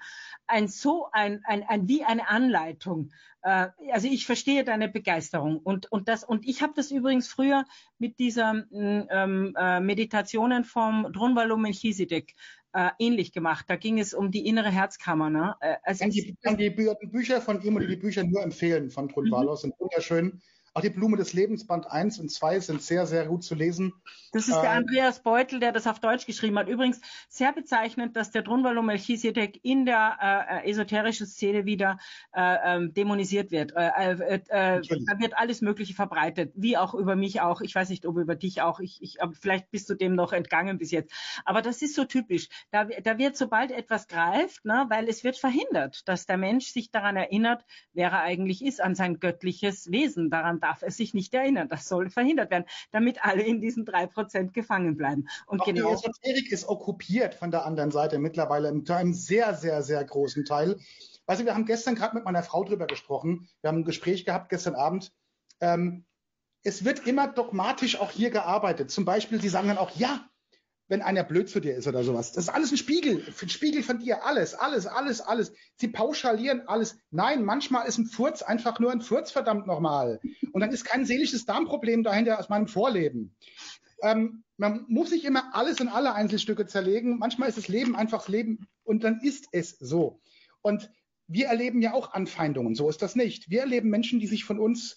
wie eine Anleitung. Also ich verstehe deine Begeisterung, und ich habe das übrigens früher mit dieser Meditationen vom Drunvalo Melchizedek ähnlich gemacht. Da ging es um die innere Herzkammer. Ne? Ich kann die Bücher von ihm oder die Bücher nur empfehlen von Drunvalo, sind wunderschön. Auch die Blume des Lebens, Band 1 und 2 sind sehr, sehr gut zu lesen. Das ist der Andreas Beutel, der das auf Deutsch geschrieben hat. Übrigens sehr bezeichnend, dass der Drunvalo Melchizedek in der esoterischen Szene wieder dämonisiert wird. Da wird alles Mögliche verbreitet, wie auch über mich auch. Ich weiß nicht, ob über dich auch. Vielleicht bist du dem noch entgangen bis jetzt. Aber das ist so typisch. Da wird, sobald etwas greift, ne, weil es wird verhindert, dass der Mensch sich daran erinnert, wer er eigentlich ist, an sein göttliches Wesen. Daran darf er sich nicht erinnern. Das soll verhindert werden, damit alle in diesen 3% gefangen bleiben. Und auch genau, die Esoterik ist okkupiert von der anderen Seite mittlerweile in einem sehr, sehr, sehr großen Teil. Weißt du, wir haben gestern gerade mit meiner Frau drüber gesprochen. Wir haben ein Gespräch gehabt gestern Abend. es wird immer dogmatisch auch hier gearbeitet. Zum Beispiel, sie sagen dann auch, ja, wenn einer blöd zu dir ist oder sowas. Das ist alles ein Spiegel von dir, alles. Sie pauschalieren alles. Nein, manchmal ist ein Furz einfach nur ein Furz, verdammt nochmal. Und dann ist kein seelisches Darmproblem dahinter aus meinem Vorleben. Man muss nicht immer alles in alle Einzelstücke zerlegen. Manchmal ist das Leben einfach das Leben und dann ist es so. Und wir erleben ja auch Anfeindungen, so ist das nicht. Wir erleben Menschen, die sich von uns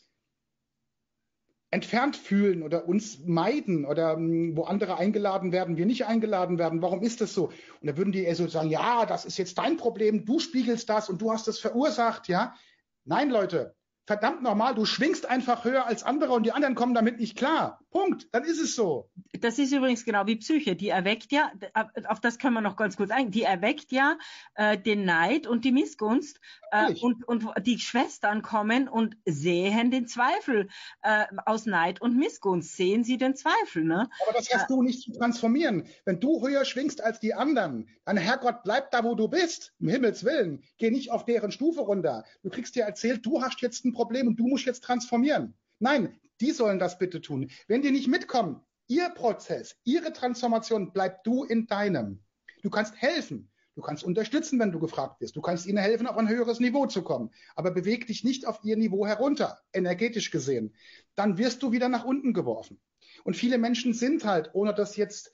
entfernt fühlen oder uns meiden oder wo andere eingeladen werden, wir nicht eingeladen werden. Warum ist das so? Und da würden die eher so sagen, ja, das ist jetzt dein Problem, du spiegelst das und du hast das verursacht, ja. Nein, Leute, verdammt nochmal, du schwingst einfach höher als andere und die anderen kommen damit nicht klar. Punkt, dann ist es so. Das ist übrigens genau wie Psyche. Die erweckt ja, auf das können wir noch ganz kurz eingehen, die erweckt ja den Neid und die Missgunst und die Schwestern kommen und sehen den Zweifel. Aus Neid und Missgunst sehen sie den Zweifel. Ne? Aber das hast du nicht zu transformieren. Wenn du höher schwingst als die anderen, dann Herrgott, bleib da, wo du bist. Um Himmels Willen. Geh nicht auf deren Stufe runter. Du kriegst dir erzählt, du hast jetzt ein Problem und du musst jetzt transformieren. Nein, die sollen das bitte tun. Wenn die nicht mitkommen, ihr Prozess, ihre Transformation, bleib du in deinem. Du kannst helfen, du kannst unterstützen, wenn du gefragt wirst. Du kannst ihnen helfen, auf ein höheres Niveau zu kommen. Aber beweg dich nicht auf ihr Niveau herunter, energetisch gesehen. Dann wirst du wieder nach unten geworfen. Und viele Menschen sind halt, ohne das jetzt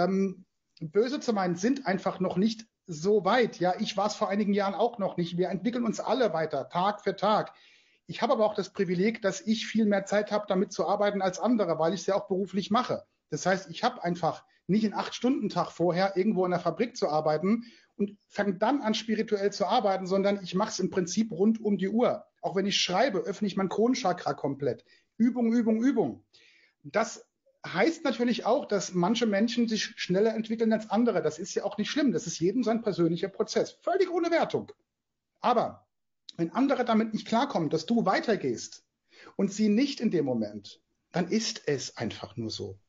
böse zu meinen, sind einfach noch nicht so weit. Ja, ich war es vor einigen Jahren auch noch nicht. Wir entwickeln uns alle weiter, Tag für Tag. Ich habe aber auch das Privileg, dass ich viel mehr Zeit habe, damit zu arbeiten als andere, weil ich es ja auch beruflich mache. Das heißt, ich habe einfach nicht einen 8-Stunden-Tag vorher irgendwo in der Fabrik zu arbeiten und fange dann an, spirituell zu arbeiten, sondern ich mache es im Prinzip rund um die Uhr. Auch wenn ich schreibe, öffne ich mein Kronenchakra komplett. Übung, Übung, Übung. Das heißt natürlich auch, dass manche Menschen sich schneller entwickeln als andere. Das ist ja auch nicht schlimm. Das ist jedem sein persönlicher Prozess. Völlig ohne Wertung. Aber wenn andere damit nicht klarkommen, dass du weitergehst und sie nicht in dem Moment, dann ist es einfach nur so.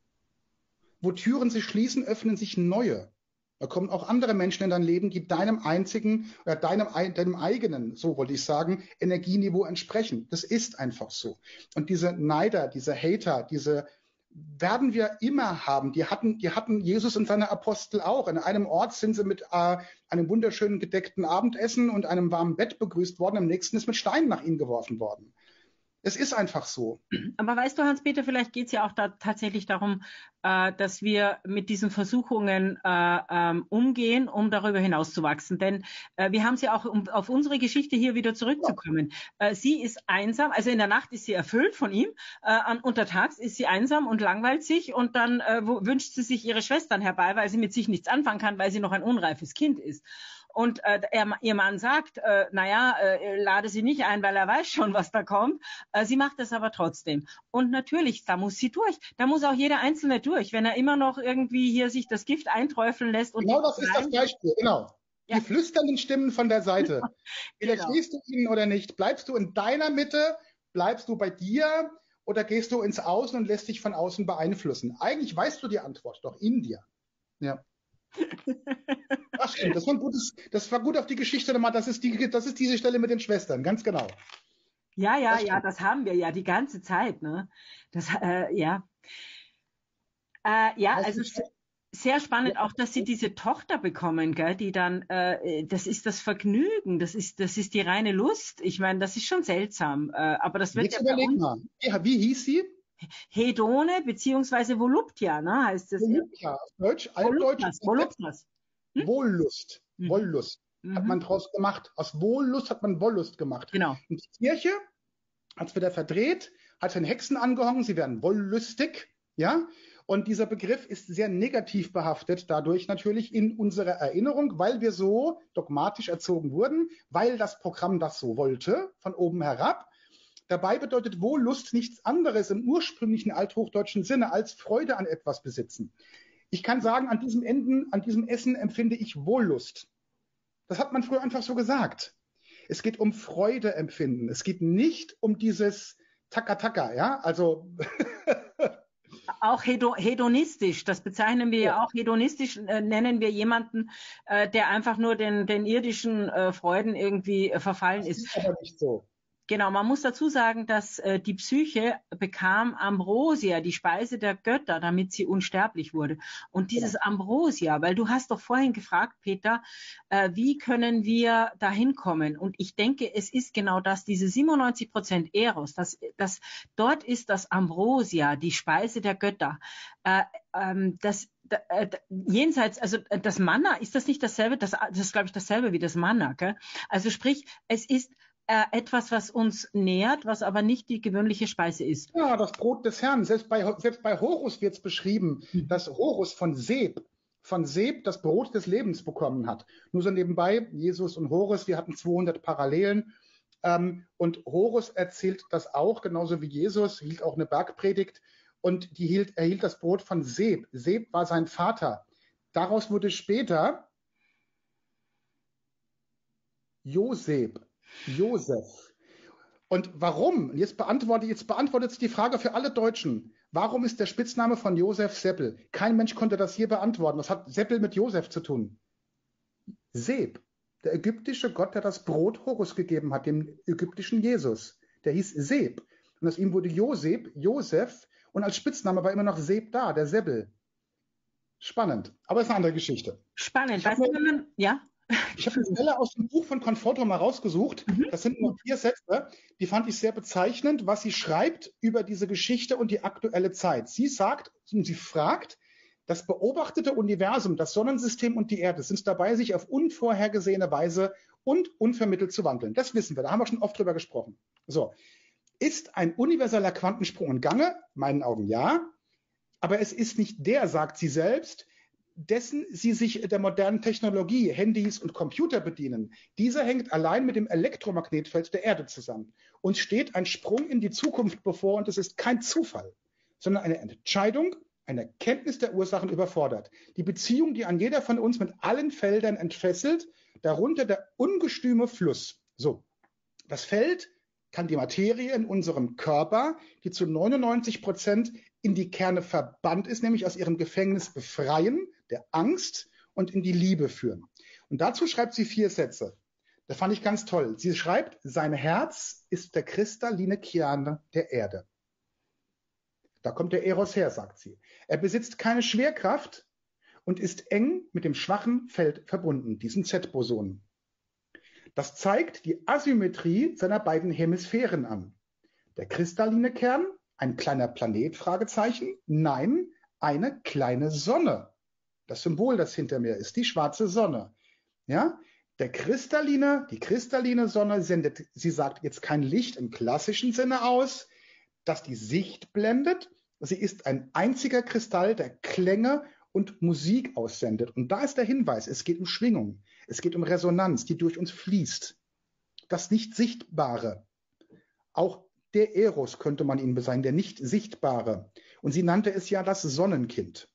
Wo Türen sich schließen, öffnen sich neue. Da kommen auch andere Menschen in dein Leben, die deinem einzigen oder deinem eigenen, so wollte ich sagen, Energieniveau entsprechen. Das ist einfach so. Und diese Neider, diese Hater, diese werden wir immer haben. Die hatten Jesus und seine Apostel auch. In einem Ort sind sie mit einem wunderschönen gedeckten Abendessen und einem warmen Bett begrüßt worden. Im nächsten ist mit Steinen nach ihnen geworfen worden. Es ist einfach so. Aber weißt du, Hans-Peter, vielleicht geht es ja auch da tatsächlich darum, dass wir mit diesen Versuchungen umgehen, um darüber hinaus zu wachsen. Denn wir haben sie auch, um auf unsere Geschichte hier wieder zurückzukommen. Sie ist einsam, also in der Nacht ist sie erfüllt von ihm, untertags ist sie einsam und langweilt sich und dann wünscht sie sich ihre Schwestern herbei, weil sie mit sich nichts anfangen kann, weil sie noch ein unreifes Kind ist. Und ihr Mann sagt, lade sie nicht ein, weil er weiß schon, was da kommt. Sie macht es aber trotzdem. Und natürlich, da muss sie durch. Da muss auch jeder Einzelne durch. Wenn er immer noch irgendwie hier sich das Gift einträufeln lässt. Und genau, das ist das Beispiel, genau. Ja. Die flüsternden Stimmen von der Seite. Widerstehst du ihnen oder nicht? Bleibst du in deiner Mitte? Bleibst du bei dir? Oder gehst du ins Außen und lässt dich von außen beeinflussen? Eigentlich weißt du die Antwort, doch in dir. Ja. Ach stimmt, das war gut auf die Geschichte nochmal. Das ist diese Stelle mit den Schwestern, ganz genau. Ja, das haben wir ja die ganze Zeit, ne? Also sehr spannend auch, dass sie diese Tochter bekommen, gell, die dann, das ist das Vergnügen, das ist die reine Lust. Ich meine, das ist schon seltsam, aber das wird jetzt überleg mal. Ja, wie hieß sie? Hedone beziehungsweise Voluptia, ne, heißt das. Voluptia, auf Deutsch, altdeutsch. Voluptas. Wollust. Wollust hat man draus gemacht. Aus Wollust hat man Wollust gemacht. Genau. Und die Kirche hat es wieder verdreht, hat den Hexen angehangen, sie werden wollüstig, ja. Und dieser Begriff ist sehr negativ behaftet, dadurch natürlich in unserer Erinnerung, weil wir so dogmatisch erzogen wurden, weil das Programm das so wollte, von oben herab. Dabei bedeutet Wollust nichts anderes im ursprünglichen althochdeutschen Sinne als Freude an etwas besitzen. Ich kann sagen, an diesem Essen empfinde ich Wollust. Das hat man früher einfach so gesagt. Es geht um Freude empfinden. Es geht nicht um dieses Taka-Taka, ja, also. Auch hedonistisch, das bezeichnen wir ja auch. Hedonistisch nennen wir jemanden, der einfach nur den irdischen Freuden irgendwie verfallen ist. Das ist aber nicht so. Genau, man muss dazu sagen, dass die Psyche bekam Ambrosia, die Speise der Götter, damit sie unsterblich wurde. Und dieses Ambrosia, weil du hast doch vorhin gefragt, Peter, wie können wir da hinkommen? Und ich denke, es ist genau das, diese 97% Eros, dort ist das Ambrosia, die Speise der Götter. Jenseits, also das Manna, ist das nicht dasselbe? Das ist, glaube ich, dasselbe wie das Manna, gell? Also sprich, es ist etwas, was uns nährt, was aber nicht die gewöhnliche Speise ist. Ja, das Brot des Herrn. Selbst bei Horus wird es beschrieben, dass Horus von Seb das Brot des Lebens bekommen hat. Nur so nebenbei, Jesus und Horus, wir hatten 200 Parallelen. Und Horus erzählt das auch, genauso wie Jesus, hielt auch eine Bergpredigt. Und er hielt das Brot von Seb. Seb war sein Vater. Daraus wurde später Josef. Und warum? Jetzt beantwortet sich die Frage für alle Deutschen. Warum ist der Spitzname von Josef Seppel? Kein Mensch konnte das hier beantworten. Was hat Seppel mit Josef zu tun? Seb, der ägyptische Gott, der das Brot Horus gegeben hat, dem ägyptischen Jesus. Der hieß Seb. Und aus ihm wurde Josef. Und als Spitzname war immer noch Seb da, der Seppel. Spannend. Aber es ist eine andere Geschichte. Spannend. Weißt du, wenn man, ja? Ich habe eine Stelle aus dem Buch von Conforto mal rausgesucht. Das sind nur 4 Sätze. Die fand ich sehr bezeichnend, was sie schreibt über diese Geschichte und die aktuelle Zeit. Sie fragt, das beobachtete Universum, das Sonnensystem und die Erde sind dabei, sich auf unvorhergesehene Weise und unvermittelt zu wandeln. Das wissen wir, da haben wir schon oft drüber gesprochen. So. Ist ein universeller Quantensprung im Gange? Meinen Augen ja. Aber es ist nicht der, sagt sie selbst, dessen sie sich der modernen Technologie, Handys und Computer bedienen. Dieser hängt allein mit dem Elektromagnetfeld der Erde zusammen. Uns steht ein Sprung in die Zukunft bevor und es ist kein Zufall, sondern eine Entscheidung, eine Erkenntnis der Ursachen überfordert. Die Beziehung, die an jeder von uns mit allen Feldern entfesselt, darunter der ungestüme Fluss. So, das Feld kann die Materie in unserem Körper, die zu 99% in die Kerne verbannt ist, nämlich aus ihrem Gefängnis befreien, der Angst, und in die Liebe führen. Und dazu schreibt sie 4 Sätze. Das fand ich ganz toll. Sie schreibt, sein Herz ist der kristalline Kern der Erde. Da kommt der Eros her, sagt sie. Er besitzt keine Schwerkraft und ist eng mit dem schwachen Feld verbunden, diesem Z-Boson. Das zeigt die Asymmetrie seiner beiden Hemisphären an. Der kristalline Kern, ein kleiner Planet, Fragezeichen? Nein, eine kleine Sonne. Das Symbol, das hinter mir ist, die schwarze Sonne. Ja? Die kristalline Sonne sendet, sie sagt jetzt kein Licht im klassischen Sinne aus, das die Sicht blendet. Sie ist ein einziger Kristall, der Klänge und Musik aussendet. Und da ist der Hinweis, es geht um Schwingung, es geht um Resonanz, die durch uns fließt. Das Nicht-Sichtbare. Auch der Eros könnte man ihn bezeichnen, der Nicht-Sichtbare. Und sie nannte es ja das Sonnenkind.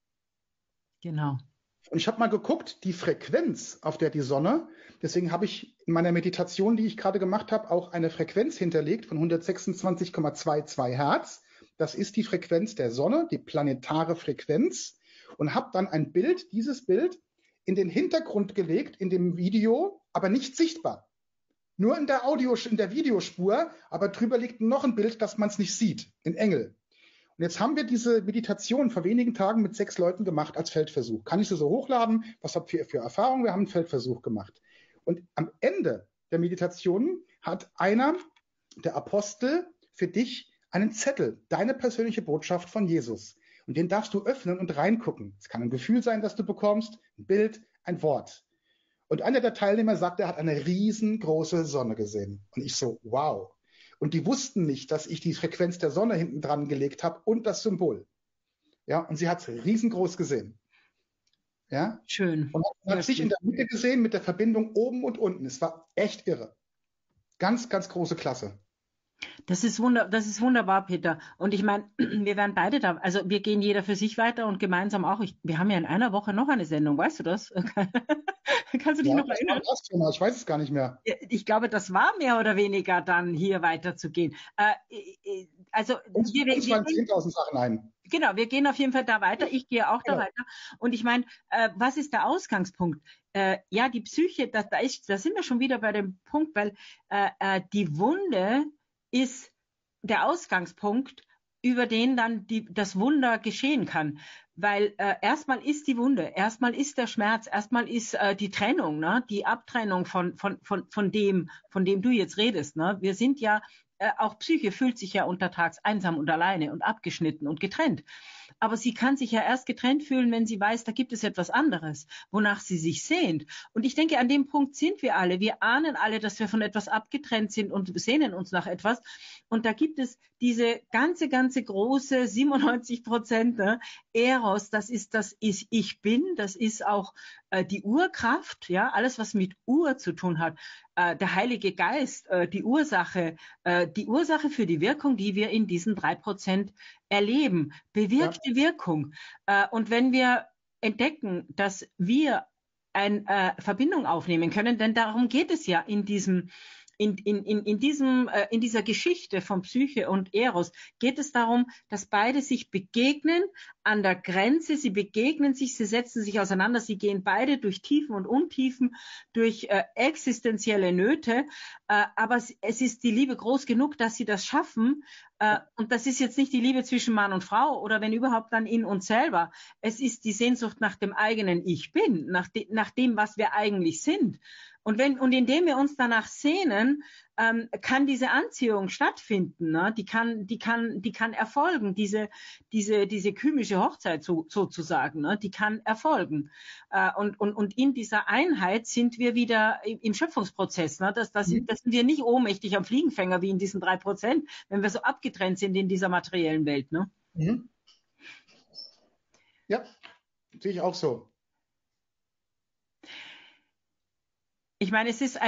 Genau. Und ich habe mal geguckt, die Frequenz, auf der die Sonne, deswegen habe ich in meiner Meditation, die ich gerade gemacht habe, auch eine Frequenz hinterlegt von 126,22 Hertz. Das ist die Frequenz der Sonne, die planetare Frequenz. Und habe dann ein Bild, dieses Bild, in den Hintergrund gelegt, in dem Video, aber nicht sichtbar. Nur in der Videospur, aber drüber liegt noch ein Bild, dass man es nicht sieht, in Engel. Und jetzt haben wir diese Meditation vor wenigen Tagen mit 6 Leuten gemacht als Feldversuch. Kann ich sie so hochladen? Was habt ihr für Erfahrungen? Wir haben einen Feldversuch gemacht. Und am Ende der Meditation hat einer der Apostel für dich einen Zettel, deine persönliche Botschaft von Jesus. Und den darfst du öffnen und reingucken. Es kann ein Gefühl sein, das du bekommst, ein Bild, ein Wort. Und einer der Teilnehmer sagt, er hat eine riesengroße Sonne gesehen. Und ich so, wow. Und die wussten nicht, dass ich die Frequenz der Sonne hinten dran gelegt habe und das Symbol. Ja, und sie hat es riesengroß gesehen. Ja? Schön. Und man hat sich in der Mitte gesehen mit der Verbindung oben und unten. Es war echt irre. Ganz, ganz große Klasse. Das ist wunderbar, Peter. Und ich meine, wir werden beide da, also wir gehen jeder für sich weiter und gemeinsam auch. Wir haben ja in einer Woche noch eine Sendung, weißt du das? Kannst du dich noch erinnern? Ich weiß es gar nicht mehr. Ich glaube, das war mehr oder weniger dann hier weiterzugehen. Also uns fallen 10.000 Sachen ein. Genau, wir gehen auf jeden Fall da weiter. Ich gehe auch da weiter. Und ich meine, was ist der Ausgangspunkt? Ja, die Psyche, da sind wir schon wieder bei dem Punkt, weil die Wunde ist der Ausgangspunkt, über den dann das Wunder geschehen kann. Weil erstmal ist die Wunde, erstmal ist der Schmerz, erstmal ist die Trennung, ne? Die Abtrennung von dem du jetzt redest. Ne? Wir sind ja, auch Psyche fühlt sich ja untertags einsam und alleine und abgeschnitten und getrennt. Aber sie kann sich ja erst getrennt fühlen, wenn sie weiß, da gibt es etwas anderes, wonach sie sich sehnt. Und ich denke, an dem Punkt sind wir alle. Wir ahnen alle, dass wir von etwas abgetrennt sind und sehnen uns nach etwas. Und da gibt es diese ganze große 97%, ne, Eros, das ist Ich Bin, das ist auch die Urkraft, ja, alles, was mit Ur zu tun hat. Der Heilige Geist, die Ursache für die Wirkung, die wir in diesen 3% erleben, bewirkte Wirkung. Und wenn wir entdecken, dass wir eine Verbindung aufnehmen können, denn darum geht es ja in dieser Geschichte von Psyche und Eros, geht es darum, dass beide sich begegnen an der Grenze, sie begegnen sich, sie setzen sich auseinander, sie gehen beide durch Tiefen und Untiefen, durch existenzielle Nöte, aber es ist die Liebe groß genug, dass sie das schaffen, und das ist jetzt nicht die Liebe zwischen Mann und Frau oder wenn überhaupt dann in uns selber, es ist die Sehnsucht nach dem eigenen Ich Bin, nach dem, was wir eigentlich sind. Und indem wir uns danach sehnen, kann diese Anziehung stattfinden, ne? Die kann erfolgen, diese kymische Hochzeit sozusagen, ne? Die kann erfolgen. Und in dieser Einheit sind wir wieder im Schöpfungsprozess, ne? Das sind wir nicht ohnmächtig am Fliegenfänger wie in diesen 3%, wenn wir so abgetrennt sind in dieser materiellen Welt, ne? Mhm. Ja, sehe ich auch so. Ich meine, es ist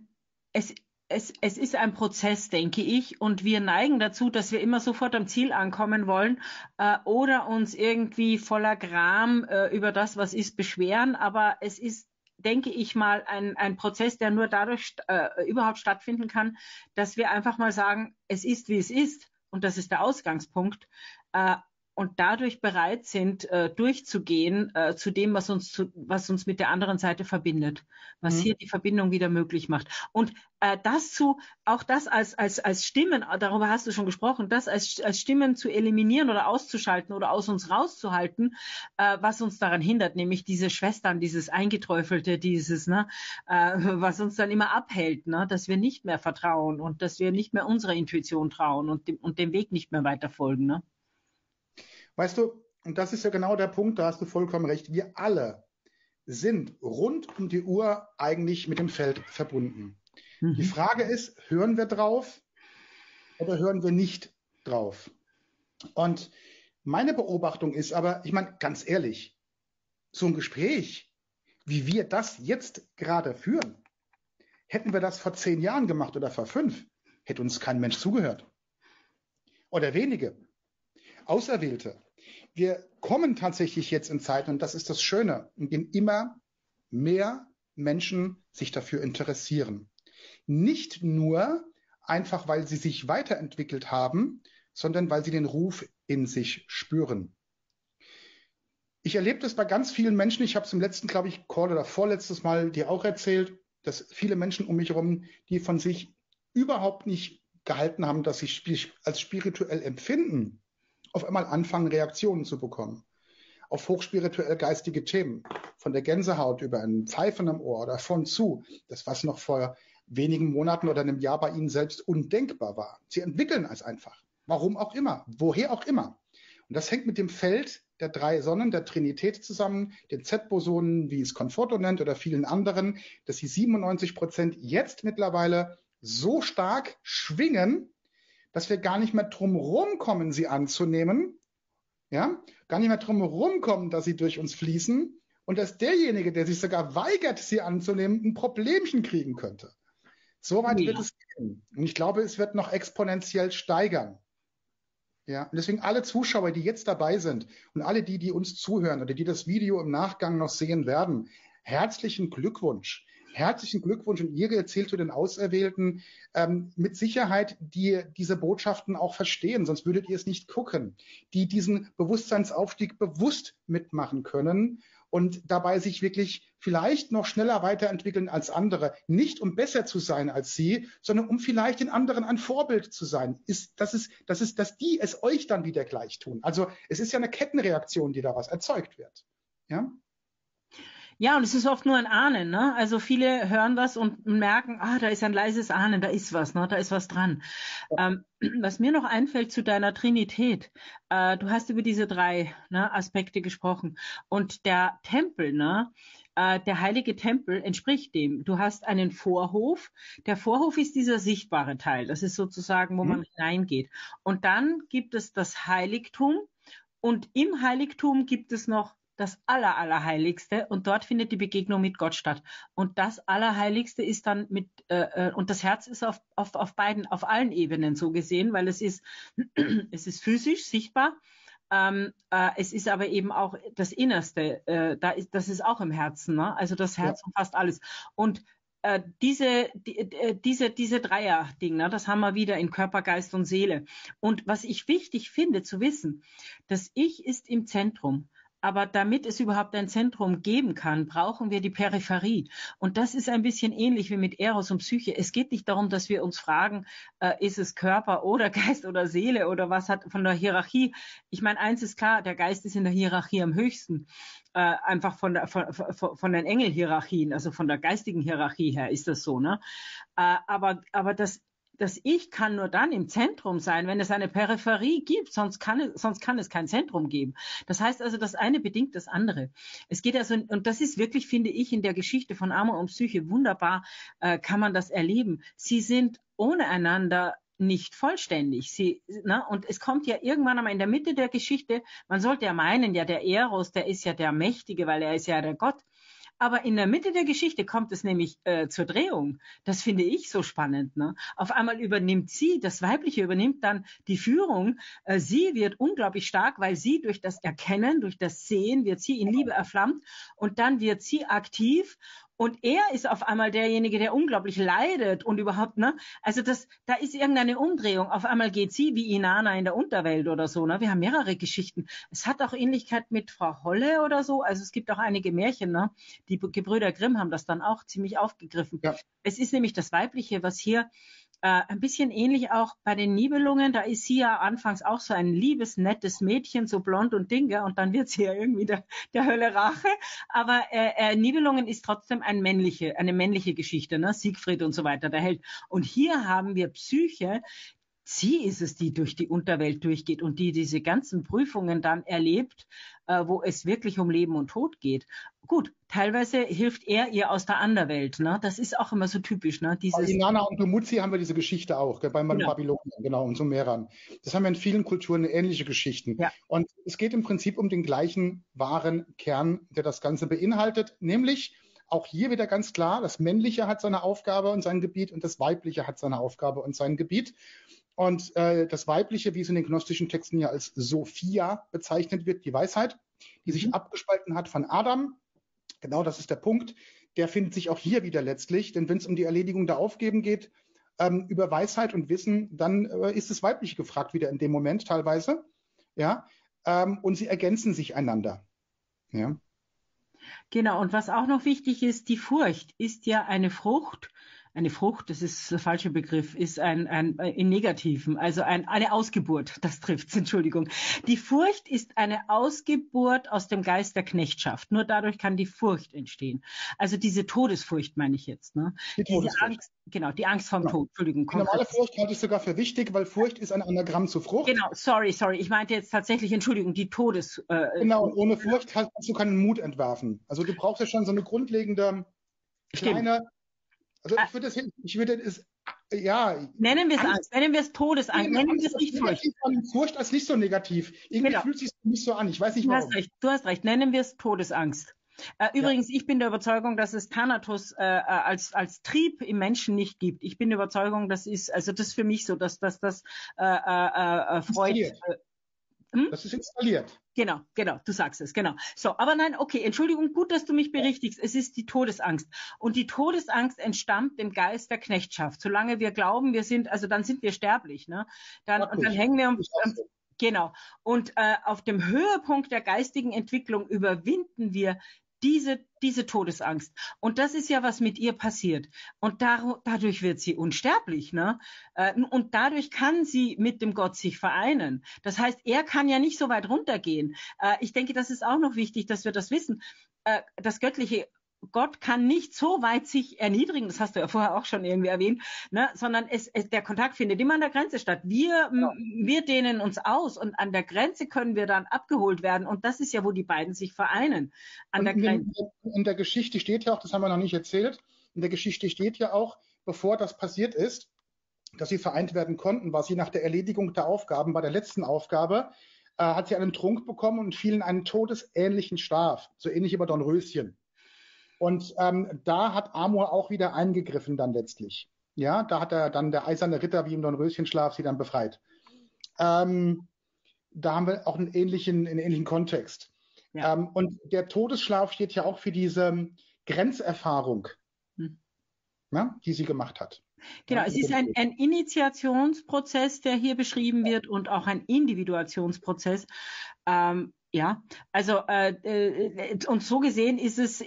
es ist ein Prozess, denke ich, und wir neigen dazu, dass wir immer sofort am Ziel ankommen wollen oder uns irgendwie voller Gram über das, was ist, beschweren. Aber es ist, denke ich mal, ein Prozess, der nur dadurch überhaupt stattfinden kann, dass wir einfach mal sagen, es ist, wie es ist, und das ist der Ausgangspunkt. Und dadurch bereit sind, durchzugehen zu dem, was uns mit der anderen Seite verbindet, was hier die Verbindung wieder möglich macht. Und auch das als Stimmen, darüber hast du schon gesprochen, das als Stimmen zu eliminieren oder auszuschalten oder aus uns rauszuhalten, was uns daran hindert, nämlich diese Schwestern, dieses Eingeträufelte, was uns dann immer abhält, ne, dass wir nicht mehr vertrauen und dass wir nicht mehr unserer Intuition trauen und dem Weg nicht mehr weiter folgen, ne? Weißt du, und das ist ja genau der Punkt, da hast du vollkommen recht, wir alle sind rund um die Uhr eigentlich mit dem Feld verbunden. Die Frage ist, hören wir drauf oder hören wir nicht drauf? Und meine Beobachtung ist aber, ich meine, ganz ehrlich, so ein Gespräch, wie wir das jetzt gerade führen, hätten wir das vor 10 Jahren gemacht oder vor 5, hätte uns kein Mensch zugehört. Oder wenige. Auserwählte. Wir kommen tatsächlich jetzt in Zeiten, und das ist das Schöne, in denen immer mehr Menschen sich dafür interessieren. Nicht nur einfach, weil sie sich weiterentwickelt haben, sondern weil sie den Ruf in sich spüren. Ich erlebe das bei ganz vielen Menschen. Ich habe es im letzten, glaube ich, Call oder vorletztes Mal dir auch erzählt, dass viele Menschen um mich herum, die von sich überhaupt nicht gehalten haben, dass sie als spirituell empfinden, auf einmal anfangen, Reaktionen zu bekommen. Auf hochspirituell geistige Themen. Von der Gänsehaut über ein Pfeifen im Ohr oder von zu. Das, was noch vor wenigen Monaten oder einem Jahr bei ihnen selbst undenkbar war. Sie entwickeln es einfach. Warum auch immer. Woher auch immer. Und das hängt mit dem Feld der 3 Sonnen, der Trinität zusammen, den Z-Bosonen, wie es Conforto nennt, oder vielen anderen, dass sie 97% jetzt mittlerweile so stark schwingen, dass wir gar nicht mehr drum rumkommen, sie anzunehmen, ja, gar nicht mehr drum rumkommen, dass sie durch uns fließen und dass derjenige, der sich sogar weigert, sie anzunehmen, ein Problemchen kriegen könnte. So weit wird es gehen. Und ich glaube, es wird noch exponentiell steigern. Ja, und deswegen alle Zuschauer, die jetzt dabei sind und alle die uns zuhören oder die das Video im Nachgang noch sehen werden, herzlichen Glückwunsch. Herzlichen Glückwunsch und ihr zählt zu den Auserwählten, mit Sicherheit, die diese Botschaften auch verstehen, sonst würdet ihr es nicht gucken, die diesen Bewusstseinsaufstieg bewusst mitmachen können und dabei sich wirklich vielleicht noch schneller weiterentwickeln als andere, nicht um besser zu sein als sie, sondern um vielleicht den anderen ein Vorbild zu sein, dass die es euch dann wieder gleich tun. Also es ist ja eine Kettenreaktion, die daraus erzeugt wird. Ja? Ja, und es ist oft nur ein Ahnen, ne? Also viele hören das und merken, da ist ein leises Ahnen, da ist was, ne? Da ist was dran. Was mir noch einfällt zu deiner Trinität, du hast über diese 3 Aspekte gesprochen und der Tempel, ne? Der heilige Tempel entspricht dem. Du hast einen Vorhof. Der Vorhof ist dieser sichtbare Teil. Das ist sozusagen, wo man hineingeht. Und dann gibt es das Heiligtum und im Heiligtum gibt es noch das Allerheiligste und dort findet die Begegnung mit Gott statt. Und das Allerheiligste ist dann und das Herz ist auf allen Ebenen so gesehen, weil es ist physisch sichtbar. Es ist aber eben auch das Innerste, das ist auch im Herzen, ne? Also das Herz umfasst alles. Und diese Dreier-Ding, ne, das haben wir wieder in Körper, Geist und Seele. Und was ich wichtig finde zu wissen, das Ich ist im Zentrum. Aber damit es überhaupt ein Zentrum geben kann, brauchen wir die Peripherie. Und das ist ein bisschen ähnlich wie mit Eros und Psyche. Es geht nicht darum, dass wir uns fragen, ist es Körper oder Geist oder Seele oder was hat von der Hierarchie. Ich meine, eins ist klar, der Geist ist in der Hierarchie am höchsten. Einfach von den Engelhierarchien, also von der geistigen Hierarchie her ist das so, ne? Aber das Ich kann nur dann im Zentrum sein, wenn es eine Peripherie gibt, sonst kann es kein Zentrum geben. Das heißt also, das eine bedingt das andere. Es geht also, und das ist wirklich, finde ich, in der Geschichte von Amor und Psyche wunderbar, kann man das erleben. Sie sind ohne einander nicht vollständig. Und es kommt ja irgendwann einmal in der Mitte der Geschichte, man sollte ja meinen, ja, der Eros, der ist ja der Mächtige, weil er ist ja der Gott. Aber in der Mitte der Geschichte kommt es nämlich zur Drehung. Das finde ich so spannend, ne? Auf einmal übernimmt sie, das Weibliche übernimmt dann die Führung. Sie wird unglaublich stark, weil sie durch das Erkennen, durch das Sehen, wird sie in Liebe erflammt und dann wird sie aktiv. Und er ist auf einmal derjenige, der unglaublich leidet und überhaupt, ne? Also da ist irgendeine Umdrehung. Auf einmal geht sie wie Inanna in der Unterwelt oder so, ne? Wir haben mehrere Geschichten. Es hat auch Ähnlichkeit mit Frau Holle oder so. Also es gibt auch einige Märchen, ne? Die Gebrüder Grimm haben das dann auch ziemlich aufgegriffen. Ja. Es ist nämlich das Weibliche, was hier ein bisschen ähnlich auch bei den Nibelungen, da ist sie ja anfangs auch so ein liebes, nettes Mädchen, so blond und Dinge, und dann wird sie ja irgendwie der Hölle Rache. Aber Nibelungen ist trotzdem eine männliche Geschichte, ne? Siegfried und so weiter, der Held. Und hier haben wir Psyche. Sie ist es, die durch die Unterwelt durchgeht und die diese ganzen Prüfungen dann erlebt, wo es wirklich um Leben und Tod geht. Gut, teilweise hilft er ihr aus der Anderwelt, ne? Das ist auch immer so typisch, ne? Bei Inanna und Dumuzi haben wir diese Geschichte auch, bei Babylonien, genau, und Sumerern. Das haben wir in vielen Kulturen ähnliche Geschichten. Ja. Und es geht im Prinzip um den gleichen wahren Kern, der das Ganze beinhaltet, nämlich auch hier wieder ganz klar, das Männliche hat seine Aufgabe und sein Gebiet und das Weibliche hat seine Aufgabe und sein Gebiet. Und das Weibliche, wie es in den gnostischen Texten ja als Sophia bezeichnet wird, die Weisheit, die sich abgespalten hat von Adam. Genau, das ist der Punkt. Der findet sich auch hier wieder letztlich, denn wenn es um die Erledigung der Aufgaben geht, über Weisheit und Wissen, dann ist das Weibliche gefragt wieder in dem Moment teilweise. Ja, und sie ergänzen sich einander. Ja. Genau, und was auch noch wichtig ist, die Furcht ist ja eine Frucht. Eine Frucht, das ist der falsche Begriff, ist in Negativen, also eine Ausgeburt, das trifft's, Entschuldigung. Die Furcht ist eine Ausgeburt aus dem Geist der Knechtschaft. Nur dadurch kann die Furcht entstehen. Also diese Todesfurcht meine ich jetzt, ne? Diese Angst, genau, die Angst vorm Tod, Entschuldigung. Die normale Furcht halte ich sogar für wichtig, weil Furcht ist ein Anagramm zu Frucht. Genau, sorry, ich meinte jetzt tatsächlich, Entschuldigung, die Genau, und ohne Furcht kannst du keinen Mut entwerfen. Also du brauchst ja schon so eine grundlegende kleine... Also ich würde es, ja. Nennen wir es Angst, nennen wir es Todesangst, nennen wir es nicht Furcht. Furcht als nicht so negativ. Irgendwie fühlt es sich nicht so an. Ich weiß nicht warum. Du hast recht, nennen wir es Todesangst. Übrigens, ich bin der Überzeugung, dass es Thanatos als Trieb im Menschen nicht gibt. Ich bin der Überzeugung, das ist für mich so, dass das Freud Das ist installiert. Genau, du sagst es, genau. So, aber nein, okay, Entschuldigung, gut, dass du mich berichtigst. Es ist die Todesangst. Und die Todesangst entstammt dem Geist der Knechtschaft. Solange wir glauben, dann sind wir sterblich, ne? Und dann hängen wir genau. Und auf dem Höhepunkt der geistigen Entwicklung überwinden wir diese Todesangst. Und das ist ja, was mit ihr passiert. Und dadurch wird sie unsterblich, ne? Und dadurch kann sie mit dem Gott sich vereinen. Das heißt, er kann ja nicht so weit runtergehen. Ich denke, das ist auch noch wichtig, dass wir das wissen. Das göttliche Gott kann nicht so weit sich erniedrigen, das hast du ja vorher auch schon irgendwie erwähnt, ne, sondern der Kontakt findet immer an der Grenze statt. Wir dehnen uns aus und an der Grenze können wir dann abgeholt werden. Und das ist ja, wo die beiden sich vereinen, an der Grenze. In der Geschichte steht ja auch, das haben wir noch nicht erzählt, in der Geschichte steht ja auch, bevor das passiert ist, dass sie vereint werden konnten, war sie nach der Erledigung der Aufgaben, bei der letzten Aufgabe, hat sie einen Trunk bekommen und fiel in einen todesähnlichen Schlaf, so ähnlich wie bei Dornröschen. Und da hat Amor auch wieder eingegriffen dann letztlich. Ja, da hat er dann der eiserne Ritter wie im Dornröschenschlaf sie dann befreit. Da haben wir auch einen ähnlichen Kontext. Ja. Und der Todesschlaf steht ja auch für diese Grenzerfahrung, die sie gemacht hat. Genau, es ist ein Initiationsprozess, der hier beschrieben wird und auch ein Individuationsprozess. Ja, also und so gesehen ist es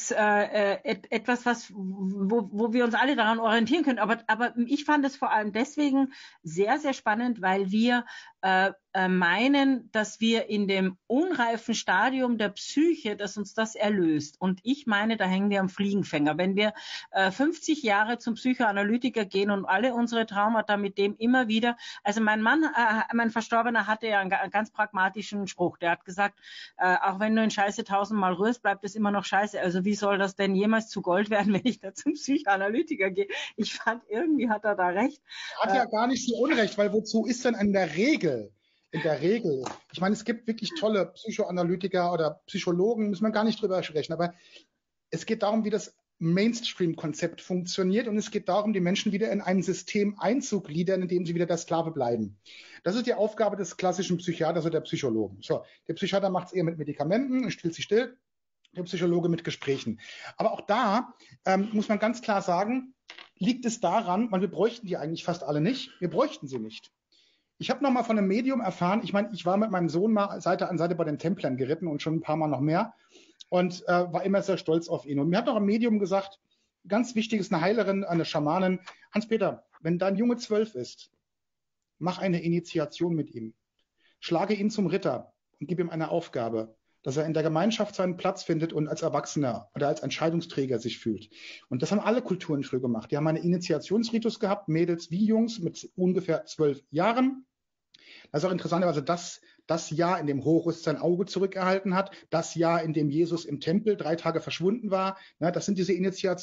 etwas, wo wir uns alle daran orientieren können. Aber ich fand es vor allem deswegen sehr, sehr spannend, weil wir meinen, dass wir in dem unreifen Stadium der Psyche, dass uns das erlöst. Und ich meine, da hängen wir am Fliegenfänger. Wenn wir 50 Jahre zum Psychoanalytiker gehen und alle unsere Traumata mit dem immer wieder, also mein Verstorbener hatte ja einen ganz pragmatischen Spruch. Der hat gesagt, auch wenn du in Scheiße 1000-mal rührst, bleibt es immer noch Scheiße. Also wie soll das denn jemals zu Gold werden, wenn ich da zum Psychoanalytiker gehe? Ich fand, irgendwie hat er da recht. Er hat ja gar nicht so Unrecht, weil wozu ist denn in der Regel, ich meine, es gibt wirklich tolle Psychoanalytiker oder Psychologen, muss man gar nicht drüber sprechen, aber es geht darum, wie das Mainstream-Konzept funktioniert und es geht darum, die Menschen wieder in ein System einzugliedern, in dem sie wieder der Sklave bleiben. Das ist die Aufgabe des klassischen Psychiaters oder der Psychologen. So, der Psychiater macht es eher mit Medikamenten und stellt sich still, der Psychologe mit Gesprächen. Aber auch da muss man ganz klar sagen, liegt es daran, weil wir bräuchten die eigentlich fast alle nicht, wir bräuchten sie nicht. Ich habe noch mal von einem Medium erfahren, ich meine, ich war mit meinem Sohn mal Seite an Seite bei den Templern geritten und schon ein paar Mal noch mehr und war immer sehr stolz auf ihn. Und mir hat noch ein Medium gesagt, ganz wichtig ist eine Heilerin, eine Schamanin, Hans-Peter, wenn dein Junge 12 ist, mach eine Initiation mit ihm. Schlage ihn zum Ritter und gib ihm eine Aufgabe, dass er in der Gemeinschaft seinen Platz findet und als Erwachsener oder als Entscheidungsträger sich fühlt. Und das haben alle Kulturen früher gemacht. Die haben einen Initiationsritus gehabt, Mädels wie Jungs mit ungefähr 12 Jahren. Das ist auch interessanterweise das Jahr, in dem Horus sein Auge zurückerhalten hat, das Jahr, in dem Jesus im Tempel 3 Tage verschwunden war. Das sind diese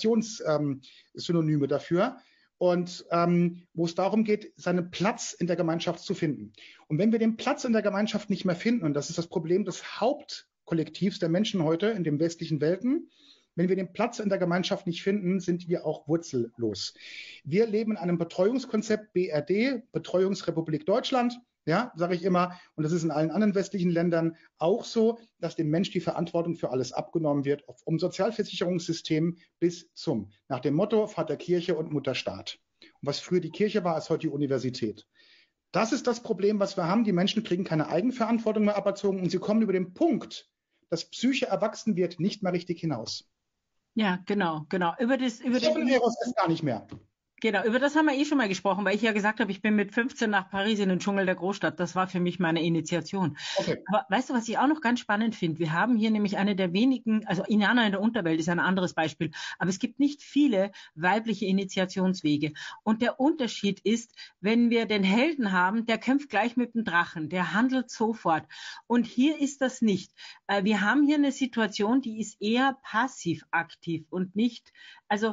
Initiationssynonyme dafür. Und wo es darum geht, seinen Platz in der Gemeinschaft zu finden. Und wenn wir den Platz in der Gemeinschaft nicht mehr finden, und das ist das Problem des Hauptkollektivs der Menschen heute in den westlichen Welten, wenn wir den Platz in der Gemeinschaft nicht finden, sind wir auch wurzellos. Wir leben in einem Betreuungskonzept BRD, Betreuungsrepublik Deutschland, ja, sage ich immer, und das ist in allen anderen westlichen Ländern auch so, dass dem Mensch die Verantwortung für alles abgenommen wird, vom Sozialversicherungssystem bis nach dem Motto Vater Kirche und Mutter Staat. Und was früher die Kirche war, ist heute die Universität. Das ist das Problem, was wir haben. Die Menschen kriegen keine Eigenverantwortung mehr aberzogen und sie kommen über den Punkt, dass Psyche erwachsen wird, nicht mehr richtig hinaus. Ja, genau. Über das gar nicht mehr. Genau, über das haben wir schon mal gesprochen, weil ich ja gesagt habe, ich bin mit 15 nach Paris in den Dschungel der Großstadt. Das war für mich meine Initiation. Okay. Aber weißt du, was ich auch noch ganz spannend finde? Wir haben hier nämlich eine der wenigen, also Indianer in der Unterwelt ist ein anderes Beispiel, aber es gibt nicht viele weibliche Initiationswege. Und der Unterschied ist, wenn wir den Helden haben, der kämpft gleich mit dem Drachen, der handelt sofort. Und hier ist das nicht. Wir haben hier eine Situation, die ist eher passiv-aktiv und nicht, also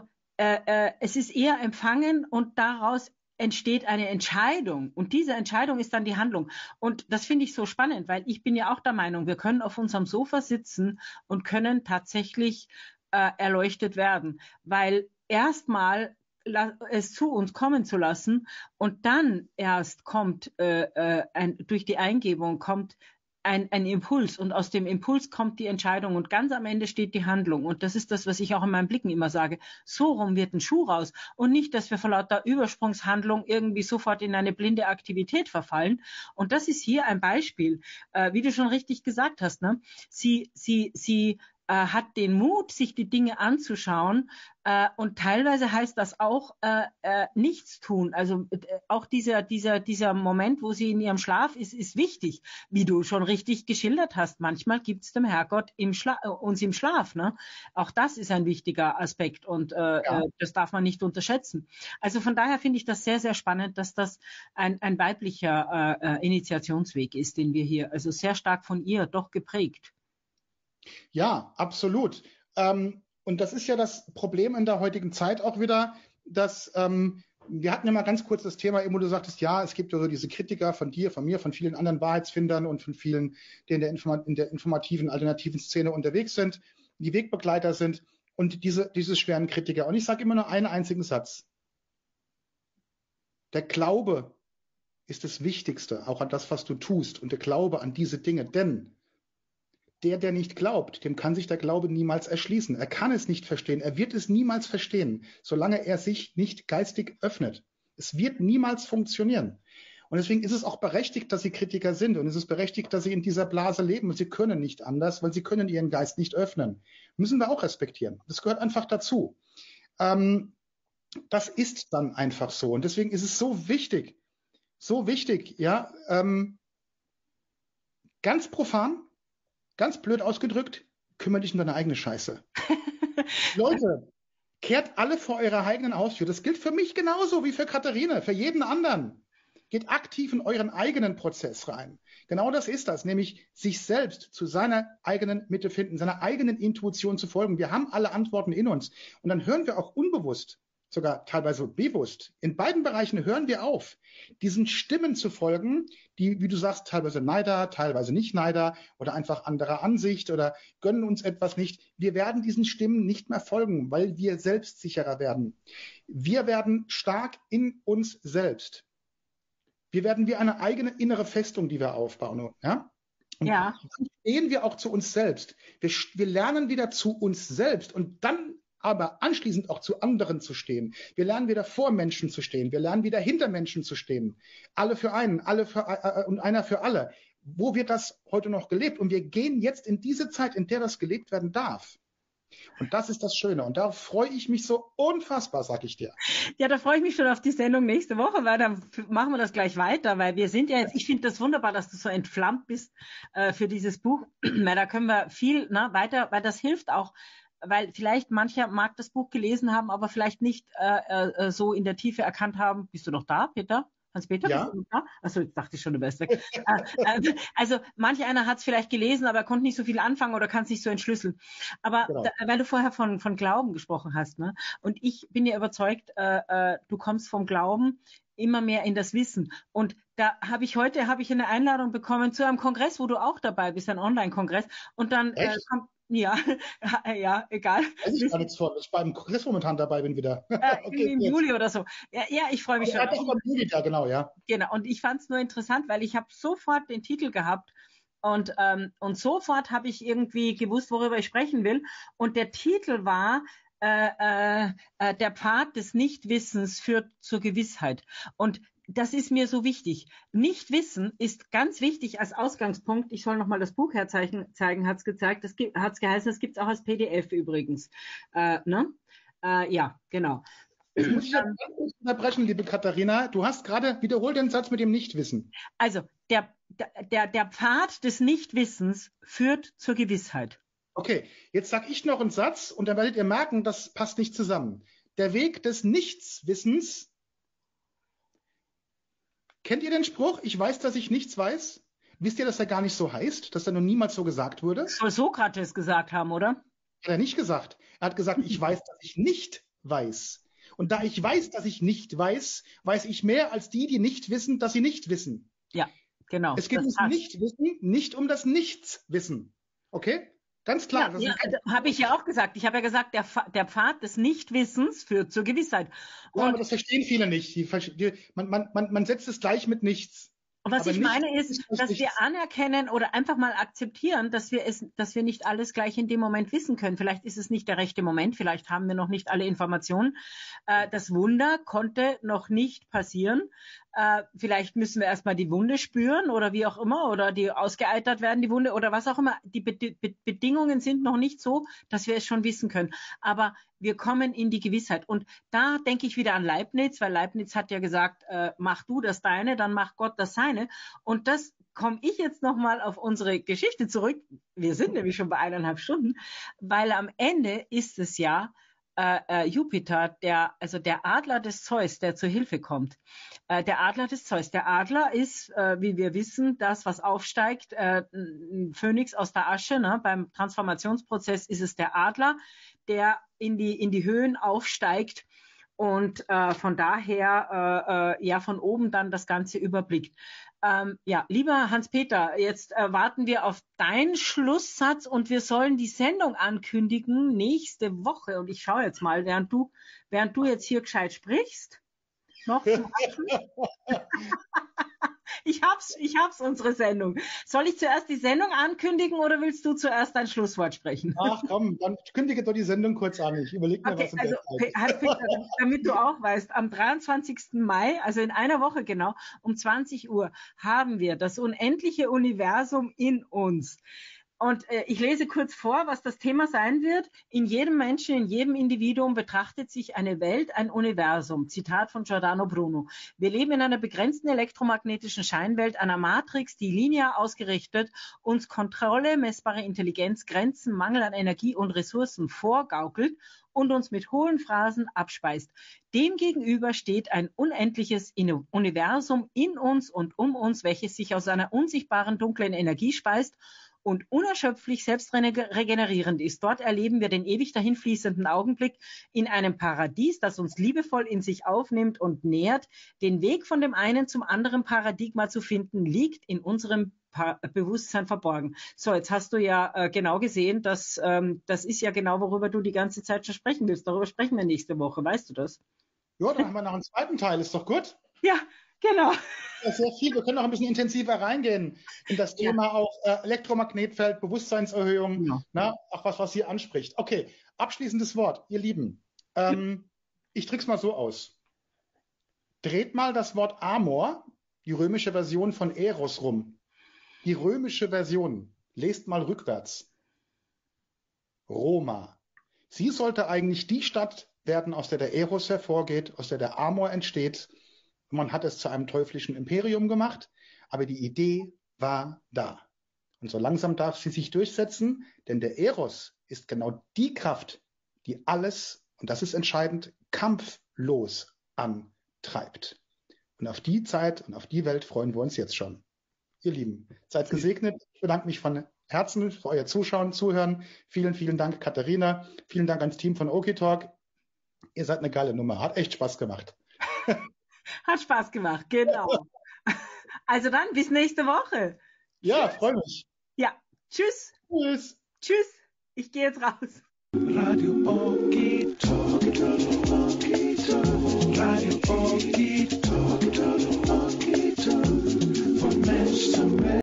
es ist eher empfangen und daraus entsteht eine Entscheidung und diese Entscheidung ist dann die Handlung und das finde ich so spannend, weil ich bin ja auch der Meinung, wir können auf unserem Sofa sitzen und können tatsächlich erleuchtet werden, weil erstmal es zu uns kommen zu lassen und dann erst kommt durch die Eingebung kommt ein Impuls und aus dem Impuls kommt die Entscheidung und ganz am Ende steht die Handlung. Und das ist das, was ich auch in meinen Blicken immer sage. So rum wird ein Schuh raus. Und nicht, dass wir vor lauter Übersprungshandlung irgendwie sofort in eine blinde Aktivität verfallen. Und das ist hier ein Beispiel, wie du schon richtig gesagt hast. Ne? Sie hat den Mut, sich die Dinge anzuschauen. Und teilweise heißt das auch nichts tun. Also auch dieser Moment, wo sie in ihrem Schlaf ist wichtig, wie du schon richtig geschildert hast. Manchmal gibt es dem Herrgott uns im Schlaf. Ne? Auch das ist ein wichtiger Aspekt und das darf man nicht unterschätzen. Also von daher finde ich das sehr, sehr spannend, dass das ein weiblicher Initiationsweg ist, den wir hier, also sehr stark von ihr doch geprägt. Ja, absolut. Und das ist ja das Problem in der heutigen Zeit auch wieder, dass wir hatten ja mal ganz kurz das Thema, wo du sagtest, ja, es gibt ja so diese Kritiker von dir, von mir, von vielen anderen Wahrheitsfindern und von vielen, die in der informativen, alternativen Szene unterwegs sind, die Wegbegleiter sind und diese schweren Kritiker. Und ich sage immer nur einen einzigen Satz. Der Glaube ist das Wichtigste, auch an das, was du tust, und der Glaube an diese Dinge, denn der nicht glaubt, dem kann sich der Glaube niemals erschließen. Er kann es nicht verstehen. Er wird es niemals verstehen, solange er sich nicht geistig öffnet. Es wird niemals funktionieren. Und deswegen ist es auch berechtigt, dass sie Kritiker sind. Und es ist berechtigt, dass sie in dieser Blase leben. Und sie können nicht anders, weil sie können ihren Geist nicht öffnen. Müssen wir auch respektieren. Das gehört einfach dazu. Das ist dann einfach so. Und deswegen ist es so wichtig, ja, ganz profan, ganz blöd ausgedrückt, kümmere dich um deine eigene Scheiße. Leute, kehrt alle vor eurer eigenen Haustür. Das gilt für mich genauso wie für Katharina, für jeden anderen. Geht aktiv in euren eigenen Prozess rein. Genau das ist das, nämlich sich selbst zu seiner eigenen Mitte finden, seiner eigenen Intuition zu folgen. Wir haben alle Antworten in uns. Und dann hören wir auch unbewusst, sogar teilweise bewusst, in beiden Bereichen hören wir auf, diesen Stimmen zu folgen, die, wie du sagst, teilweise Neider, teilweise nicht Neider oder einfach anderer Ansicht oder gönnen uns etwas nicht. Wir werden diesen Stimmen nicht mehr folgen, weil wir selbstsicherer werden. Wir werden stark in uns selbst. Wir werden wie eine eigene innere Festung, die wir aufbauen. Ja? Und ja. Dann stehen wir auch zu uns selbst. Wir lernen wieder zu uns selbst und dann aber anschließend auch zu anderen zu stehen. Wir lernen wieder vor Menschen zu stehen. Wir lernen wieder hinter Menschen zu stehen. Alle für einen, und einer für alle. Wo wird das heute noch gelebt? Und wir gehen jetzt in diese Zeit, in der das gelebt werden darf. Und das ist das Schöne. Und darauf freue ich mich so unfassbar, sag ich dir. Ja, da freue ich mich schon auf die Sendung nächste Woche, weil dann machen wir das gleich weiter, weil wir sind ja jetzt, ich finde das wunderbar, dass du so entflammt bist für dieses Buch, weil da können wir viel weiter, weil das hilft auch, weil vielleicht mancher mag das Buch gelesen haben, aber vielleicht nicht so in der Tiefe erkannt haben. Bist du noch da, Peter? Hans-Peter? Ja. Bist du noch da? Achso, jetzt dachte ich schon, du wärst weg. Also manch einer hat es vielleicht gelesen, aber konnte nicht so viel anfangen oder kann es nicht so entschlüsseln. Aber Genau. weil du vorher von Glauben gesprochen hast, ne? Und ich bin ja überzeugt, du kommst vom Glauben immer mehr in das Wissen. Und da habe ich eine Einladung bekommen zu einem Kongress, wo du auch dabei bist, ein Online-Kongress. Und dann kommt ja, egal. Weiß ich gar nichts von. Ich beim Kongress momentan dabei bin wieder. Okay, im Juli oder so. Ja, ich freue mich schon. Ja, doch, im Juli, ja, genau, ja. Genau, und ich fand es nur interessant, weil ich habe sofort den Titel gehabt und sofort habe ich irgendwie gewusst, worüber ich sprechen will. Und der Titel war der Pfad des Nichtwissens führt zur Gewissheit. Und das ist mir so wichtig. Nichtwissen ist ganz wichtig als Ausgangspunkt. Ich soll nochmal das Buch herzeigen, hat es gezeigt. Das hat es geheißen, das gibt es auch als PDF übrigens. Ja, genau. Jetzt muss ich ja ganz kurz unterbrechen, liebe Katharina. Du hast gerade wiederholt den Satz mit dem Nichtwissen. Also, der Pfad des Nichtwissens führt zur Gewissheit. Okay, jetzt sage ich noch einen Satz und dann werdet ihr merken, das passt nicht zusammen. Der Weg des Nichtswissens. Kennt ihr den Spruch, ich weiß, dass ich nichts weiß? Wisst ihr, dass er gar nicht so heißt, dass er noch niemals so gesagt wurde? Soll Sokrates gesagt haben, oder? Hat er nicht gesagt. Er hat gesagt, ich weiß, dass ich nicht weiß. Und da ich weiß, dass ich nicht weiß, weiß ich mehr als die nicht wissen, dass sie nicht wissen. Ja, genau. Es geht ums Nichtwissen, nicht um das Nichtswissen. Okay? Ganz klar. Ja, habe ich ja auch gesagt. Ich habe ja gesagt, der Pfad des Nichtwissens führt zur Gewissheit. Ja, aber das verstehen viele nicht. Man setzt es gleich mit nichts. Und was Aber ich nicht meine ist, dass wir nichts. anerkennen oder einfach mal akzeptieren, dass wir nicht alles gleich in dem Moment wissen können. Vielleicht ist es nicht der rechte Moment, vielleicht haben wir noch nicht alle Informationen. Das Wunder konnte noch nicht passieren. Vielleicht müssen wir erstmal die Wunde spüren oder wie auch immer, oder die ausgeeitert werden, die Wunde oder was auch immer. Die Bedingungen sind noch nicht so, dass wir es schon wissen können. Aber wir kommen in die Gewissheit. Und da denke ich wieder an Leibniz, weil Leibniz hat ja gesagt, mach du das Deine, dann macht Gott das Seine. Und das komme ich jetzt nochmal auf unsere Geschichte zurück. Wir sind nämlich schon bei 1,5 Stunden, weil am Ende ist es ja Jupiter, der Adler des Zeus, der zur Hilfe kommt. Der Adler des Zeus. Der Adler ist, wie wir wissen, das, was aufsteigt, ein Phönix aus der Asche. Ne? Beim Transformationsprozess ist es der Adler, der in die Höhen aufsteigt und von daher von oben dann das Ganze überblickt. Lieber Hans-Peter, jetzt warten wir auf deinen Schlusssatz und wir sollen die Sendung ankündigen nächste Woche. Und ich schaue jetzt mal, während du jetzt hier gescheit sprichst. Noch zum Abschluss. Ich hab's, unsere Sendung. Soll ich zuerst die Sendung ankündigen oder willst du zuerst dein Schlusswort sprechen? Ach komm, dann kündige doch die Sendung kurz an. Ich überlege mir was in der Zeit. Hans-Peter, damit du auch weißt, am 23. Mai, also in einer Woche genau, um 20 Uhr, haben wir das unendliche Universum in uns. Und ich lese kurz vor, was das Thema sein wird. In jedem Menschen, in jedem Individuum betrachtet sich eine Welt, ein Universum. Zitat von Giordano Bruno. Wir leben in einer begrenzten elektromagnetischen Scheinwelt, einer Matrix, die linear ausgerichtet uns Kontrolle, messbare Intelligenz, Grenzen, Mangel an Energie und Ressourcen vorgaukelt und uns mit hohlen Phrasen abspeist. Demgegenüber steht ein unendliches Universum in uns und um uns, welches sich aus einer unsichtbaren dunklen Energie speist und unerschöpflich selbst regenerierend ist. Dort erleben wir den ewig dahinfließenden Augenblick in einem Paradies, das uns liebevoll in sich aufnimmt und nährt. Den Weg von dem einen zum anderen Paradigma zu finden, liegt in unserem Bewusstsein verborgen. So, jetzt hast du ja genau gesehen, dass das ist ja genau, worüber du die ganze Zeit schon sprechen willst. Darüber sprechen wir nächste Woche. Weißt du das? Ja, dann haben wir noch einen zweiten Teil. Ist doch gut? Ja, genau. Ja, sehr viel. Wir können noch ein bisschen intensiver reingehen in das Thema auch Elektromagnetfeld, Bewusstseinserhöhung, auch was hier anspricht. Okay, abschließendes Wort, ihr Lieben. Ich drücke es mal so aus. Dreht mal das Wort Amor, die römische Version von Eros, rum. Die römische Version. Lest mal rückwärts. Roma. Sie sollte eigentlich die Stadt werden, aus der der Eros hervorgeht, aus der der Amor entsteht. Man hat es zu einem teuflischen Imperium gemacht, aber die Idee war da. Und so langsam darf sie sich durchsetzen, denn der Eros ist genau die Kraft, die alles, und das ist entscheidend, kampflos antreibt. Und auf die Zeit und auf die Welt freuen wir uns jetzt schon. Ihr Lieben, seid gesegnet. Ich bedanke mich von Herzen für euer Zuschauen, Zuhören. Vielen, vielen Dank, Katharina. Vielen Dank ans Team von Okitalk. Ihr seid eine geile Nummer. Hat echt Spaß gemacht. Hat Spaß gemacht, genau. Also dann, bis nächste Woche. Ja, freue mich. Ja, tschüss. Tschüss. Tschüss. Ich gehe jetzt raus. Radio Okie Talk. Radio Okie Talk.